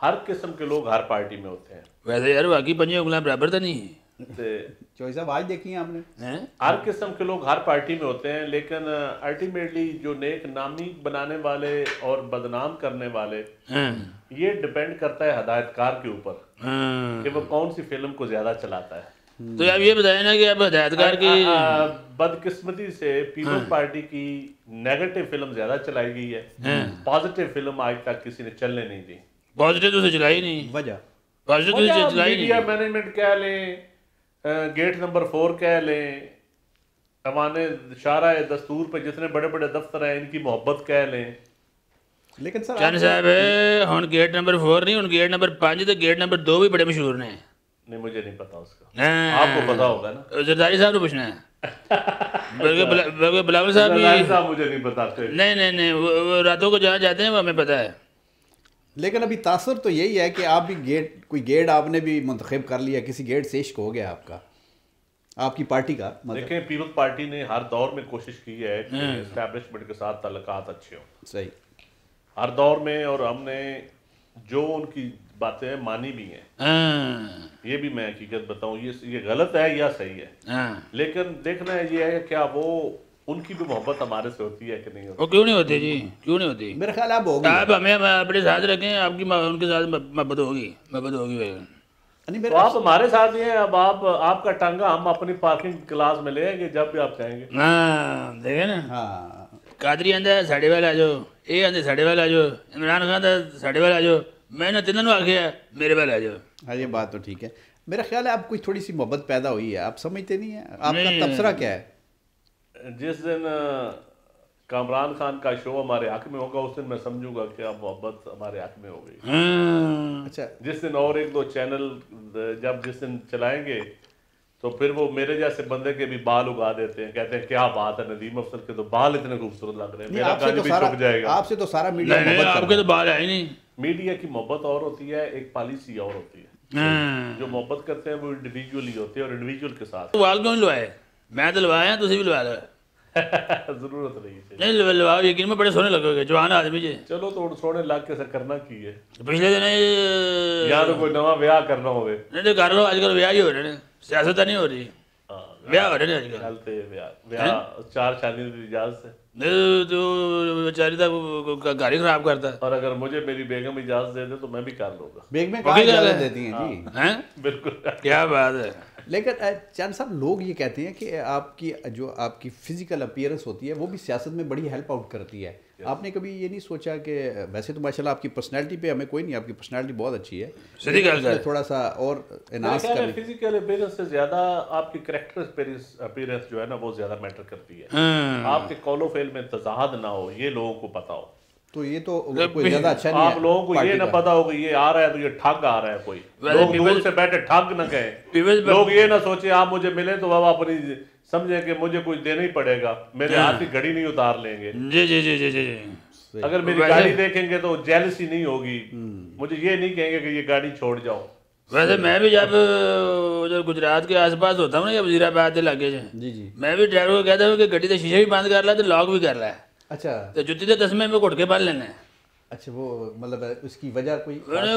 ہر قسم کے لوگ ہر پارٹی میں ہوتے ہیں. ویسے یار واقعی پنجی انگلیاں برابر تو نہیں. چوہی صاحب آج دیکھی ہیں آپ نے, ہر قسم کے لوگ ہر پارٹی میں ہوتے ہیں, لیکن الٹیمیٹلی جو نیک نامی بنانے والے اور بدنام کرنے والے, یہ ڈپینڈ کرتا ہے ہدایت کار کے اوپر کہ وہ کون سی فلم کو زیادہ چلاتا ہے. تو آپ یہ بتائیں نا کہ اب ہدایت کار کی بدقسمتی سے پیپلز پارٹی کی نیگیٹو فلم زیادہ چلائی گئی ہے, پازیٹیو فلم آج تک کسی نے چلنے نہیں دی. پازیٹیو تو سے چلائی نہیں, وجہ پازیٹیو تو سے چلائی میڈیا نہیں. مینجمنٹ کہہ لیں, گیٹ نمبر فور کہہ لیں, ایوان شارع دستور پہ جتنے بڑے بڑے دفتر ہیں ان کی محبت کہہ لیں. لیکن سر چند صاحب ہن گیٹ نمبر فور نہیں, ہن گیٹ نمبر پانچ تو گیٹ نمبر دو بھی بڑے مشہور نے. نہیں مجھے نہیں پتا اس کا, آپ کو پتا ہوگا نا. زرداری صاحب نے پوچھنا ہے, بلکہ بلاول صاحب بھی صاحب مجھے نہیں بتاتے. نہیں نہیں نہیں وہ راتوں کو جہاں جاتے ہیں وہ ہمیں پتا ہے. لیکن ابھی تاثر تو یہی ہے کہ آپ بھی گیٹ کوئی گیٹ آپ نے بھی منتخب کر لیا, کسی گیٹ سے عشق ہو گیا آپ کا, آپ کی پارٹی کا. دیکھیں پیپلز پارٹی نے ہر دور میں کوشش کی ہے کہ اسٹیبلشمنٹ کے ساتھ تعلقات اچھے ہوں. صحیح. ہر دور میں, اور ہم نے جو ان کی باتیں مانی بھی ہیں, یہ بھی میں حقیقت بتاؤں یہ غلط ہے یا صحیح ہے, لیکن دیکھنا ہے یہ ہے کہ کیا وہ ان کی بھی محبت ہمارے سے ہوتی ہے کہ نہیں ہوتی. وہ کیوں نہیں ہوتی جی, کیوں نہیں ہوتی؟ میرا خیال آپ ہوگی, آپ ہمیں اپنے ساتھ رکھیں, آپ کی ان کے ساتھ محبت ہوگی, محبت ہوگی. تو آپ ہمارے ساتھ ہی ہیں, اب آپ آپ کا ٹانگا ہم اپنی پارکنگ کلاس میں لے گے جب بھی آپ کہیں گے. ہاں دیکھیں نا, ہاں قادری آندا ساڑھے والے آ جاؤ, یہ آدھے ساڑھے والے آ جاؤ, عمران خان دا ساڑھے والے آ جاؤ, میں نے تینوں آخیا میرے والے آ جاؤ. ہاں یہ بات تو ٹھیک ہے. میرا خیال ہے آپ کوئی تھوڑی سی محبت پیدا ہوئی ہے, آپ سمجھتے نہیں ہیں, آپ کا تبصرہ کیا ہے؟ جس دن کامران خان کا شو ہمارے حق میں ہوگا اس دن میں سمجھوں گا کہ اب محبت ہمارے حق میں ہو گئی. اچھا, جس دن اور ایک دو چینل جب جس دن چلائیں گے تو پھر وہ میرے جیسے بندے کے بھی بال اگا دیتے ہیں, کہتے ہیں کیا بات ہے ندیم افضل کے تو بال اتنے خوبصورت لگ رہے ہیں, میرا گانے بھی چھپ جائے گا. آپ سے تو سارا میڈیا محبت, آپ کے تو بال ہے ہی نہیں. میڈیا کی محبت اور ہوتی ہے, ایک پالیسی اور ہوتی ہے. جو محبت کرتے ہیں وہ انڈیویجولی ہوتے ہیں, اور انڈیویجول کے ساتھ. بال کیوں لوائے؟ میں تو لوایا, تسی بھی لوا لو. ضرورت نہیں ہے. نہیں لواؤ, یقین میں بڑے سونے لگو گے, جوان آدمی جی. چلو تو سونے لگ کے کرنا کی ہے. پچھلے دن یا تو کوئی نواں ویاہ کرنا ہوئے. نہیں تو کر لو, آج کل ویاہ ہی ہو رہے ہیں, سیاست نہیں ہو رہی, ویاہ ہو رہے ہیں آج کل. چلتے ویاہ چار شادی کی اجازت ہے تو بیچاری تھا گاڑی خراب کرتا ہے. اور اگر مجھے میری بیگم اجازت دے دے تو میں بھی کر لوں گا. بیگمیں کہاں اجازت دیتی ہیں جی, بالکل کیا بات ہے. لیکن چند صاحب لوگ یہ کہتے ہیں کہ آپ کی جو آپ کی فزیکل اپیئرنس ہوتی ہے وہ بھی سیاست میں بڑی ہیلپ آؤٹ کرتی ہے. آپ نے کبھی یہ نہیں سوچا کہ ویسے تو ماشاء اللہ آپ کی پرسنالٹی پہ ہمیں کوئی نہیں, آپ کی پرسنالٹی بہت اچھی ہے, صحیح گل ہے, تھوڑا سا اور انہانس کریں. فزیکل اپیئرنس سے زیادہ آپ کی کریکٹر اپیئرنس جو ہے نا وہ زیادہ میٹر کرتی ہے. آپ کے قول و فعل میں تضاد نہ ہو, یہ لوگوں کو پتا ہو, تو یہ تو کوئی زیادہ اچھا نہیں ہے. آپ لوگوں کو یہ نہ پتا ہو کہ یہ آ رہا ہے تو یہ ٹھگ آ رہا ہے, کوئی لوگ دور سے بیٹھے ٹھگ نہ کہیں, لوگ یہ نہ سوچیں آپ مجھے ملیں تو اب اپنی سمجھیں کہ مجھے کچھ دینا ہی پڑے گا, میرے ہاتھ کی گھڑی نہیں اتار لیں گے. جی جی جی جی جی اگر میری گاڑی دیکھیں گے تو جیلسی نہیں ہوگی, مجھے یہ نہیں کہیں گے کہ یہ گاڑی چھوڑ جاؤ. ویسے میں بھی جب گجرات کے آس پاس ہوتا ہوں نا, یا وزیر آباد کے علاقے سے, جی جی میں بھی ڈرائیور کو کہتا ہوں کہ گاڑی کا شیشہ بھی بند کر رہا ہے تو لاک بھی کر رہا ہے. اچھا, تو جتی کے تسمے میں گھٹ کے پال لینا ہے. اچھا, وہ مطلب اس کی وجہ کوئی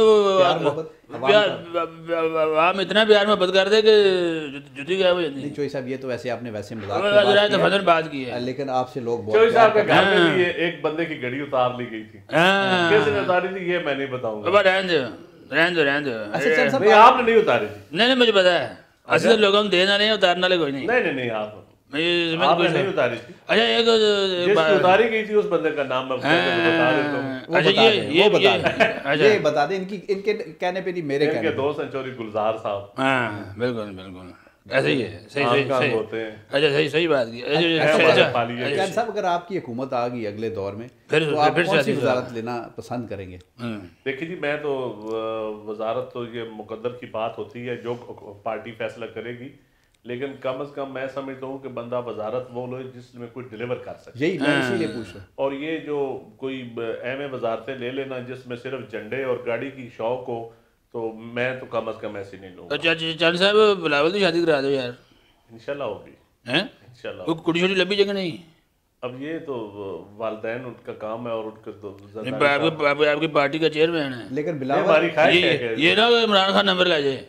عوام اتنا پیار محبت کر دے کہ جتی گیا ہو جاتی ہے. چوہی صاحب یہ تو ویسے آپ نے ویسے بات کی ہے, لیکن آپ سے لوگ چوہی صاحب کے گھر میں بھی ایک بندے کی گھڑی اتار لی گئی تھی, کس نے اتاری تھی یہ میں نہیں بتاؤں گا. رہن دو رہن دو رہن دو, آپ نے نہیں اتاری تھی. نہیں نہیں مجھے پتا ہے, اصل لوگوں کو دینا نہیں, اتارنے والے کوئی نہیں. نہیں نہیں آپ آپ نے نہیں اتاری تھی. اچھا ایک جس کی اتاری گئی تھی اس بندے کا نام میں بتا دیتا ہوں. اچھا یہ یہ بتا دیں, ان کی ان کے کہنے پہ نہیں, میرے کہنے پہ. دوست ہیں چوری گلزار صاحب. ہاں بالکل بالکل ایسے ہی ہے, صحیح صحیح صحیح ہوتے ہیں. اچھا صحیح صحیح بات کی. جان صاحب اگر آپ کی حکومت آ گئی اگلے دور میں تو آپ کون سی وزارت لینا پسند کریں گے؟ دیکھیے جی, میں تو وزارت تو یہ مقدر کی بات ہوتی ہے جو پارٹی فیصلہ کرے گی, لیکن کم از کم میں سمجھتا ہوں کہ بندہ وزارت وہ لو جس میں کوئی ڈیلیور کر سکے. یہی میں اسی لیے پوچھ رہا ہوں. اور یہ جو کوئی اہم وزارتیں لے لینا جس میں صرف جھنڈے اور گاڑی کی شوق ہو, تو میں تو کم از کم ایسے نہیں لوں گا. اچھا چاند صاحب بلاول تو شادی کرا دو یار, انشاءاللہ ہوگی انشاءاللہ. کڑی چھوٹی لبی جگہ نہیں اب یہ تو والدین ان کا کام ہے اور ان نہیں، کا آپ کی- آپ کی پارٹی کا چیئرمین ہے، لیکن یہ بلاول ہماری خواہش ہے یہ کہ یہ نہ کہ عمران خان نمبر لے جائے.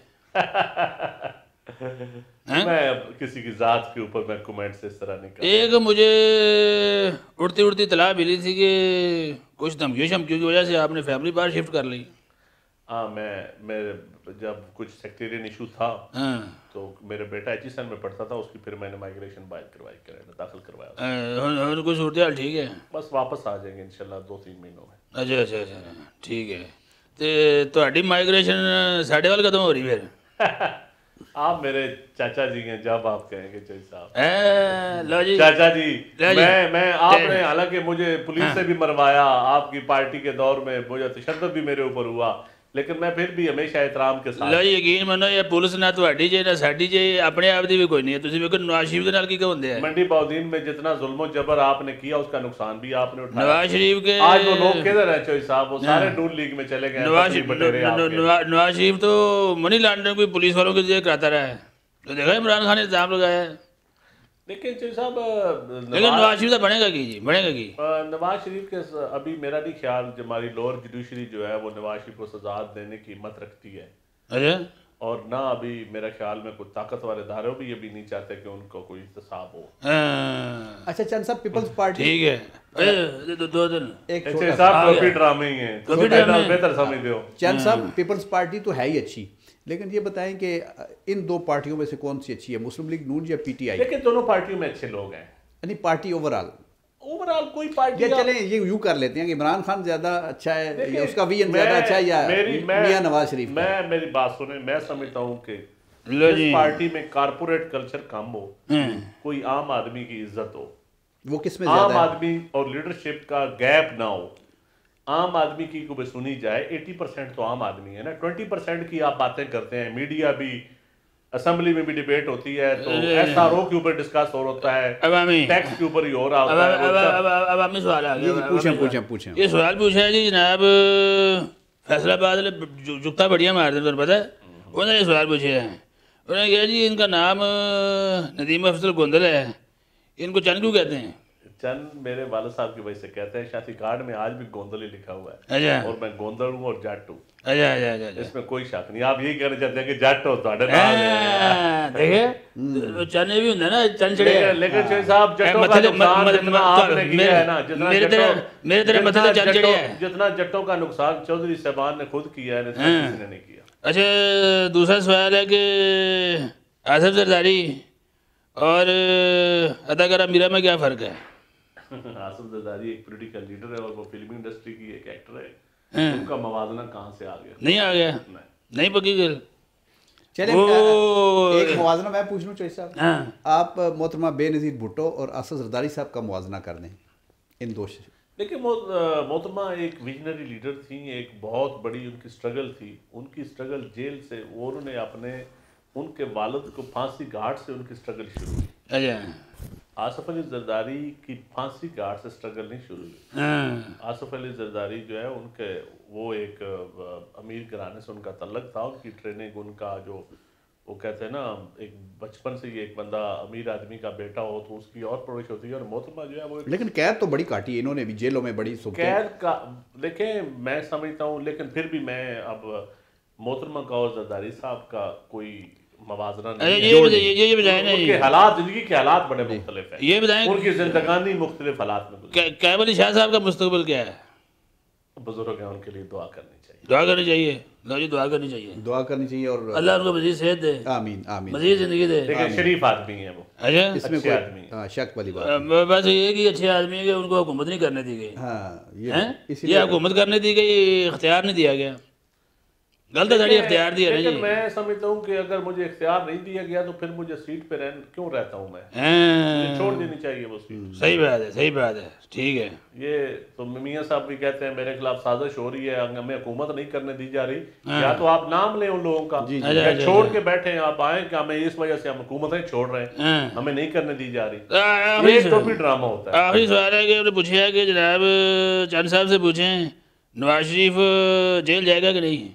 میں کسی کی ذات کے اوپر میں کمنٹ سے اس طرح نہیں کرتا. ایک مجھے اڑتی اڑتی اطلاع ملی تھی کہ کچھ دھمکیوں شمکیوں کی وجہ سے آپ نے فیملی باہر شفٹ کر لی. ہاں میں میرے جب کچھ سیکٹیرین ایشو تھا ہاں تو میرے بیٹا ایچ سن میں پڑھتا تھا، اس کی پھر میں نے مائگریشن باہر کروائی کینیڈا داخل کروایا. ہاں کوئی صورتحال ٹھیک ہے. بس واپس آ جائیں گے انشاءاللہ دو تین مہینوں میں. اچھا اچھا اچھا ٹھیک ہے. تو تہاڈی مائگریشن ساڈے وال کدوں ہو رہی پھر؟ آپ میرے چاچا جی ہیں، جب آپ کہیں گے چوئی صاحب. اے لو جی چاچا جی لو جی. میں میں آپ نے حالانکہ مجھے پولیس سے بھی مروایا، آپ کی پارٹی کے دور میں مجھے تشدد بھی میرے اوپر ہوا، لیکن میں پھر بھی ہمیشہ احترام کے ساتھ. لو جی یقین منو یہ پولیس نہ تہاڈی جے نہ ساڈی جے، اپنے آپ دی بھی کوئی نہیں ہے. تسی ویکھو نواز شریف دے نال کی ہوندے ہے. منڈی باؤدین میں جتنا ظلم و جبر آپ نے کیا اس کا نقصان بھی آپ نے اٹھایا. نواز شریف کے آج وہ لوگ کدھر ہیں چوئی صاحب؟ وہ سارے نون لیگ میں چلے گئے. نواز بٹیرے آپ کے. نواز شریف تو منی لانڈرنگ کوئی پولیس والوں کے ذریعے کراتا رہا ہے. تو دیکھا عمران خان نے الزام لگایا ہے. لیکن چوئی صاحب لیکن نواز شریف تو بنے گا کی جی بنے گا کی نواز شریف کے ابھی میرا نہیں خیال ہماری لوور جوڈیشری جو ہے وہ نواز شریف کو سزا دینے کی ہمت رکھتی ہے. اچھا اور نہ ابھی میرا خیال میں کوئی طاقتور ادارے بھی یہ بھی نہیں چاہتے کہ ان کو کوئی احتساب ہو. اچھا چند صاحب پیپلز پارٹی ٹھیک ہے. دو دن ایک چھ صاحب ٹوپی ڈرامے ہی ہیں، بہتر سمجھ دو. چند صاحب پیپلز پارٹی تو ہے ہی اچھی، لیکن یہ بتائیں کہ ان دو پارٹیوں میں سے کون سی اچھی ہے، مسلم لیگ نون یا پی ٹی آئی؟ لیکن دونوں پارٹیوں میں اچھے لوگ ہیں. یعنی party overall overall کوئی پارٹی یا چلیں یہ یوں کر لیتے ہیں کہ عمران خان زیادہ اچھا ہے یا اس کا ویژن زیادہ اچھا ہے یا میاں نواز شریف؟ میں میری بات سنیں، میں سمجھتا ہوں کہ لو جس جی پارٹی میں کارپوریٹ کلچر کم ہو، کوئی عام آدمی کی عزت ہو، وہ کس میں عام زیادہ ہے؟ آدمی اور لیڈرشپ کا گیپ نہ ہو، عام آدمی کی کو سنی جائے. ایٹی پرسینٹ تو عام آدمی ہے نا، ٹوینٹی پرسینٹ کی آپ باتیں کرتے ہیں، میڈیا بھی، اسمبلی میں بھی ڈیبیٹ ہوتی ہے تو ایس آر او کے اوپر ڈسکس ہو ہوتا ہے، عوامی ٹیکس کے اوپر ہی ہو رہا ہوتا ہے. عوامی سوال آ گیا. پوچھیں پوچھیں پوچھیں یہ سوال پوچھا ہے جی جناب فیصل آباد جگتا بڑھیا مار دیں تمہیں پتہ ہے. انہوں نے یہ سوال پوچھے ہیں، انہوں نے کہا جی ان کا نام ندیم افضل گوندل ہے، ان کو چند کیوں کہتے ہیں؟ چند میرے والد صاحب کی وجہ سے کہتے ہیں، شاسی کارڈ میں آج بھی گوندل ہی لکھا ہوا ہے، اچھا اور میں گوندل ہوں اور جٹ ہوں. اچھا اچھا اچھا اس میں کوئی شک نہیں. آپ یہی کہنا چاہتے ہیں کہ جٹ ہو تو دیکھے چنے بھی ہوں نا چند چڑے. لیکن شاہ صاحب جٹوں کا نقصان جتنا آپ نے کیا ہے نا، میرے طرح مطلب چند چڑے ہیں، جتنا جٹوں کا نقصان چودھری صاحبان نے خود کیا ہے کسی نے نہیں کیا. اچھا دوسرا سوال ہے کہ آصف زرداری اور اداکارہ میرا میں کیا فرق ہے؟ آصف زرداری ایک پولیٹیکل لیڈر ہے اور وہ فلم انڈسٹری کی ایک ایکٹر ہے. ان کا موازنہ کہاں سے آ گیا؟ نہیں آ گیا، نہیں پکی گل. چلیں ایک موازنہ میں پوچھ لوں چوئی صاحب، ہاں آپ محترمہ بے نظیر بھٹو اور آصف زرداری صاحب کا موازنہ کر دیں ان دو. لیکن محترمہ ایک ویژنری لیڈر تھیں، ایک بہت بڑی ان کی سٹرگل تھی. ان کی سٹرگل جیل سے، وہ انہوں نے اپنے ان کے والد کو پھانسی گھاٹ سے ان کی سٹرگل شروع ہوئی. اچھا آصف علی زرداری کی پھانسی گھاٹ سے سٹرگل نہیں شروع ہوئی. آصف علی زرداری جو ہے ان کے وہ ایک امیر گھرانے سے ان کا تعلق تھا. ان کی ٹریننگ، ان کا جو وہ کہتے ہیں نا ایک بچپن سے ہی ایک بندہ امیر آدمی کا بیٹا ہو تو اس کی اور پرورش ہوتی ہے. اور محترمہ جو ہے وہ لیکن قید تو بڑی کاٹی ہے انہوں نے بھی، جیلوں میں بڑی قید کا. دیکھیں میں سمجھتا ہوں، لیکن پھر بھی میں اب محترمہ کا اور زرداری صاحب کا کوئی موازنہ نہیں ہے. ان کے حالات، زندگی کے حالات بڑے مختلف ہیں. یہ بتائیں ان کی زندگانی مختلف حالات میں گزری. کیف علی شاہ صاحب کا مستقبل کیا ہے؟ بزرگ ہیں، ان کے لیے دعا کرنی چاہیے. دعا کرنی چاہیے. لو جی دعا کرنی چاہیے، دعا کرنی چاہیے اور اللہ ان کو مزید صحت دے، آمین آمین، مزید زندگی دے. لیکن شریف آدمی ہیں وہ. اچھا اس میں کوئی شک والی بات بس یہ کہ اچھے آدمی ہے کہ ان کو حکومت نہیں کرنے دی گئی. ہاں یہ حکومت کرنے دی گئی، اختیار نہیں دیا گیا. غلط ہے اختیار دیا نا جی. لیکن میں سمجھتا ہوں کہ اگر مجھے اختیار نہیں دیا گیا تو پھر مجھے سیٹ پہ رہن کیوں رہتا ہوں میں؟ مجھے چھوڑ دینی چاہیے وہ سیٹ. صحیح بات ہے، صحیح بات ہے، ٹھیک ہے. یہ تو میاں صاحب بھی کہتے ہیں میرے خلاف سازش ہو رہی ہے، ہمیں حکومت نہیں کرنے دی جا رہی. یا تو آپ نام لیں ان لوگوں کا، یا چھوڑ کے بیٹھے ہیں آپ آئیں کہ ہمیں اس وجہ سے ہم حکومتیں چھوڑ رہے ہیں، ہمیں نہیں کرنے دی جا رہی. یہ تو بھی ڈرامہ ہوتا ہے. آخری سوال ہے کہ انہوں نے پوچھا کہ جناب چند صاحب سے پوچھیں نواز شریف جیل جائے گا کہ نہیں؟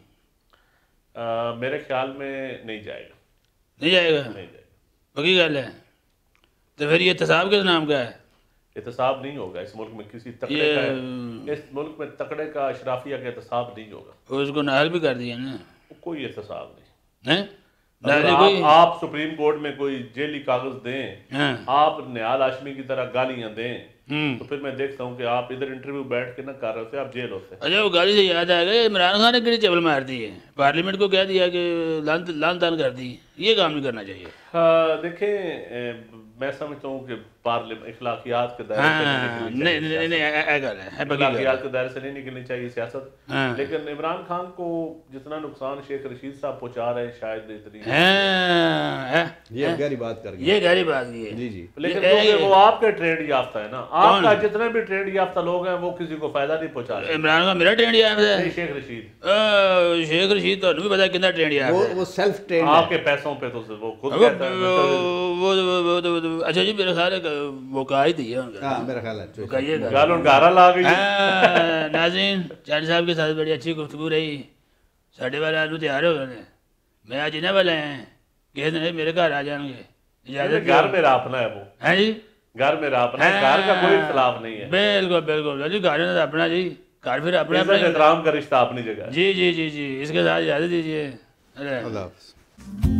میرے خیال میں نہیں جائے گا. نہیں جائے گا؟ نہیں جائے گا. پکی گل ہے. تو پھر یہ احتساب کس نام کا ہے؟ احتساب نہیں ہوگا اس ملک میں کسی تکڑے کا، اس ملک میں تکڑے کا اشرافیہ کا احتساب نہیں ہوگا. اس کو نااہل بھی کر دیا نا. کوئی احتساب نہیں. اگر آپ آپ سپریم کورٹ میں کوئی جیلی کاغذ دیں، آپ نہال ہاشمی کی طرح گالیاں دیں، تو پھر میں دیکھتا ہوں کہ آپ ادھر انٹرویو بیٹھ کے نہ کر رہے ہوتے، آپ جیل ہوتے. اچھا وہ گالی سے یاد آ گیا، عمران خان نے کڑی چبل مار دی ہے، پارلیمنٹ کو کہہ دیا کہ لان تان کر دی. یہ کام نہیں کرنا چاہیے. دیکھیں میں سمجھتا ہوں کہ پارلیمنٹ اخلاقیات کے دائرے سے نہیں نکلنی چاہیے، اخلاقیات کے دائرے سے نہیں نکلنی چاہیے سیاست. لیکن عمران خان کو جتنا نقصان شیخ رشید صاحب پہنچا رہے ہیں شاید اتنی یہ گہری بات کر یہ گہری بات یہ جی جی. لیکن کیونکہ وہ آپ کے ٹرینڈ یافتہ ہے نا، آپ کا جتنے بھی ٹرینڈ یافتہ لوگ ہیں وہ کسی کو فائدہ نہیں پہنچا رہے. عمران خان میرا ٹرینڈ یافتہ ہے، شیخ رشید شیخ رشید تو بھی پتا کتنا ٹرینڈ یافتہ ہے. وہ سیلف ٹرینڈ آپ کے پیسوں پہ تو وہ خود کہتا ہے. اچھا جی میرا خیال ہے کہ وہ کا ہی دیا ہاں میرا خیال ہے گالوں گارا لا گئی. ناظرین چار صاحب کے ساتھ بڑی اچھی گفتگو رہی. ساڑھے والے آلو تیار ہو گئے، میں آج انہیں والے ہیں کہ میرے گھر آ جان گے. گھر میرا اپنا ہے، وہ ہے جی گھر میرا اپنا ہے، گھر کا کوئی اختلاف نہیں ہے. بالکل بالکل جی، گھر اپنا جی، گھر پھر اپنا احترام کا رشتہ اپنی جگہ. جی جی جی جی اس کے ساتھ اجازت دیجیے. اللہ حافظ.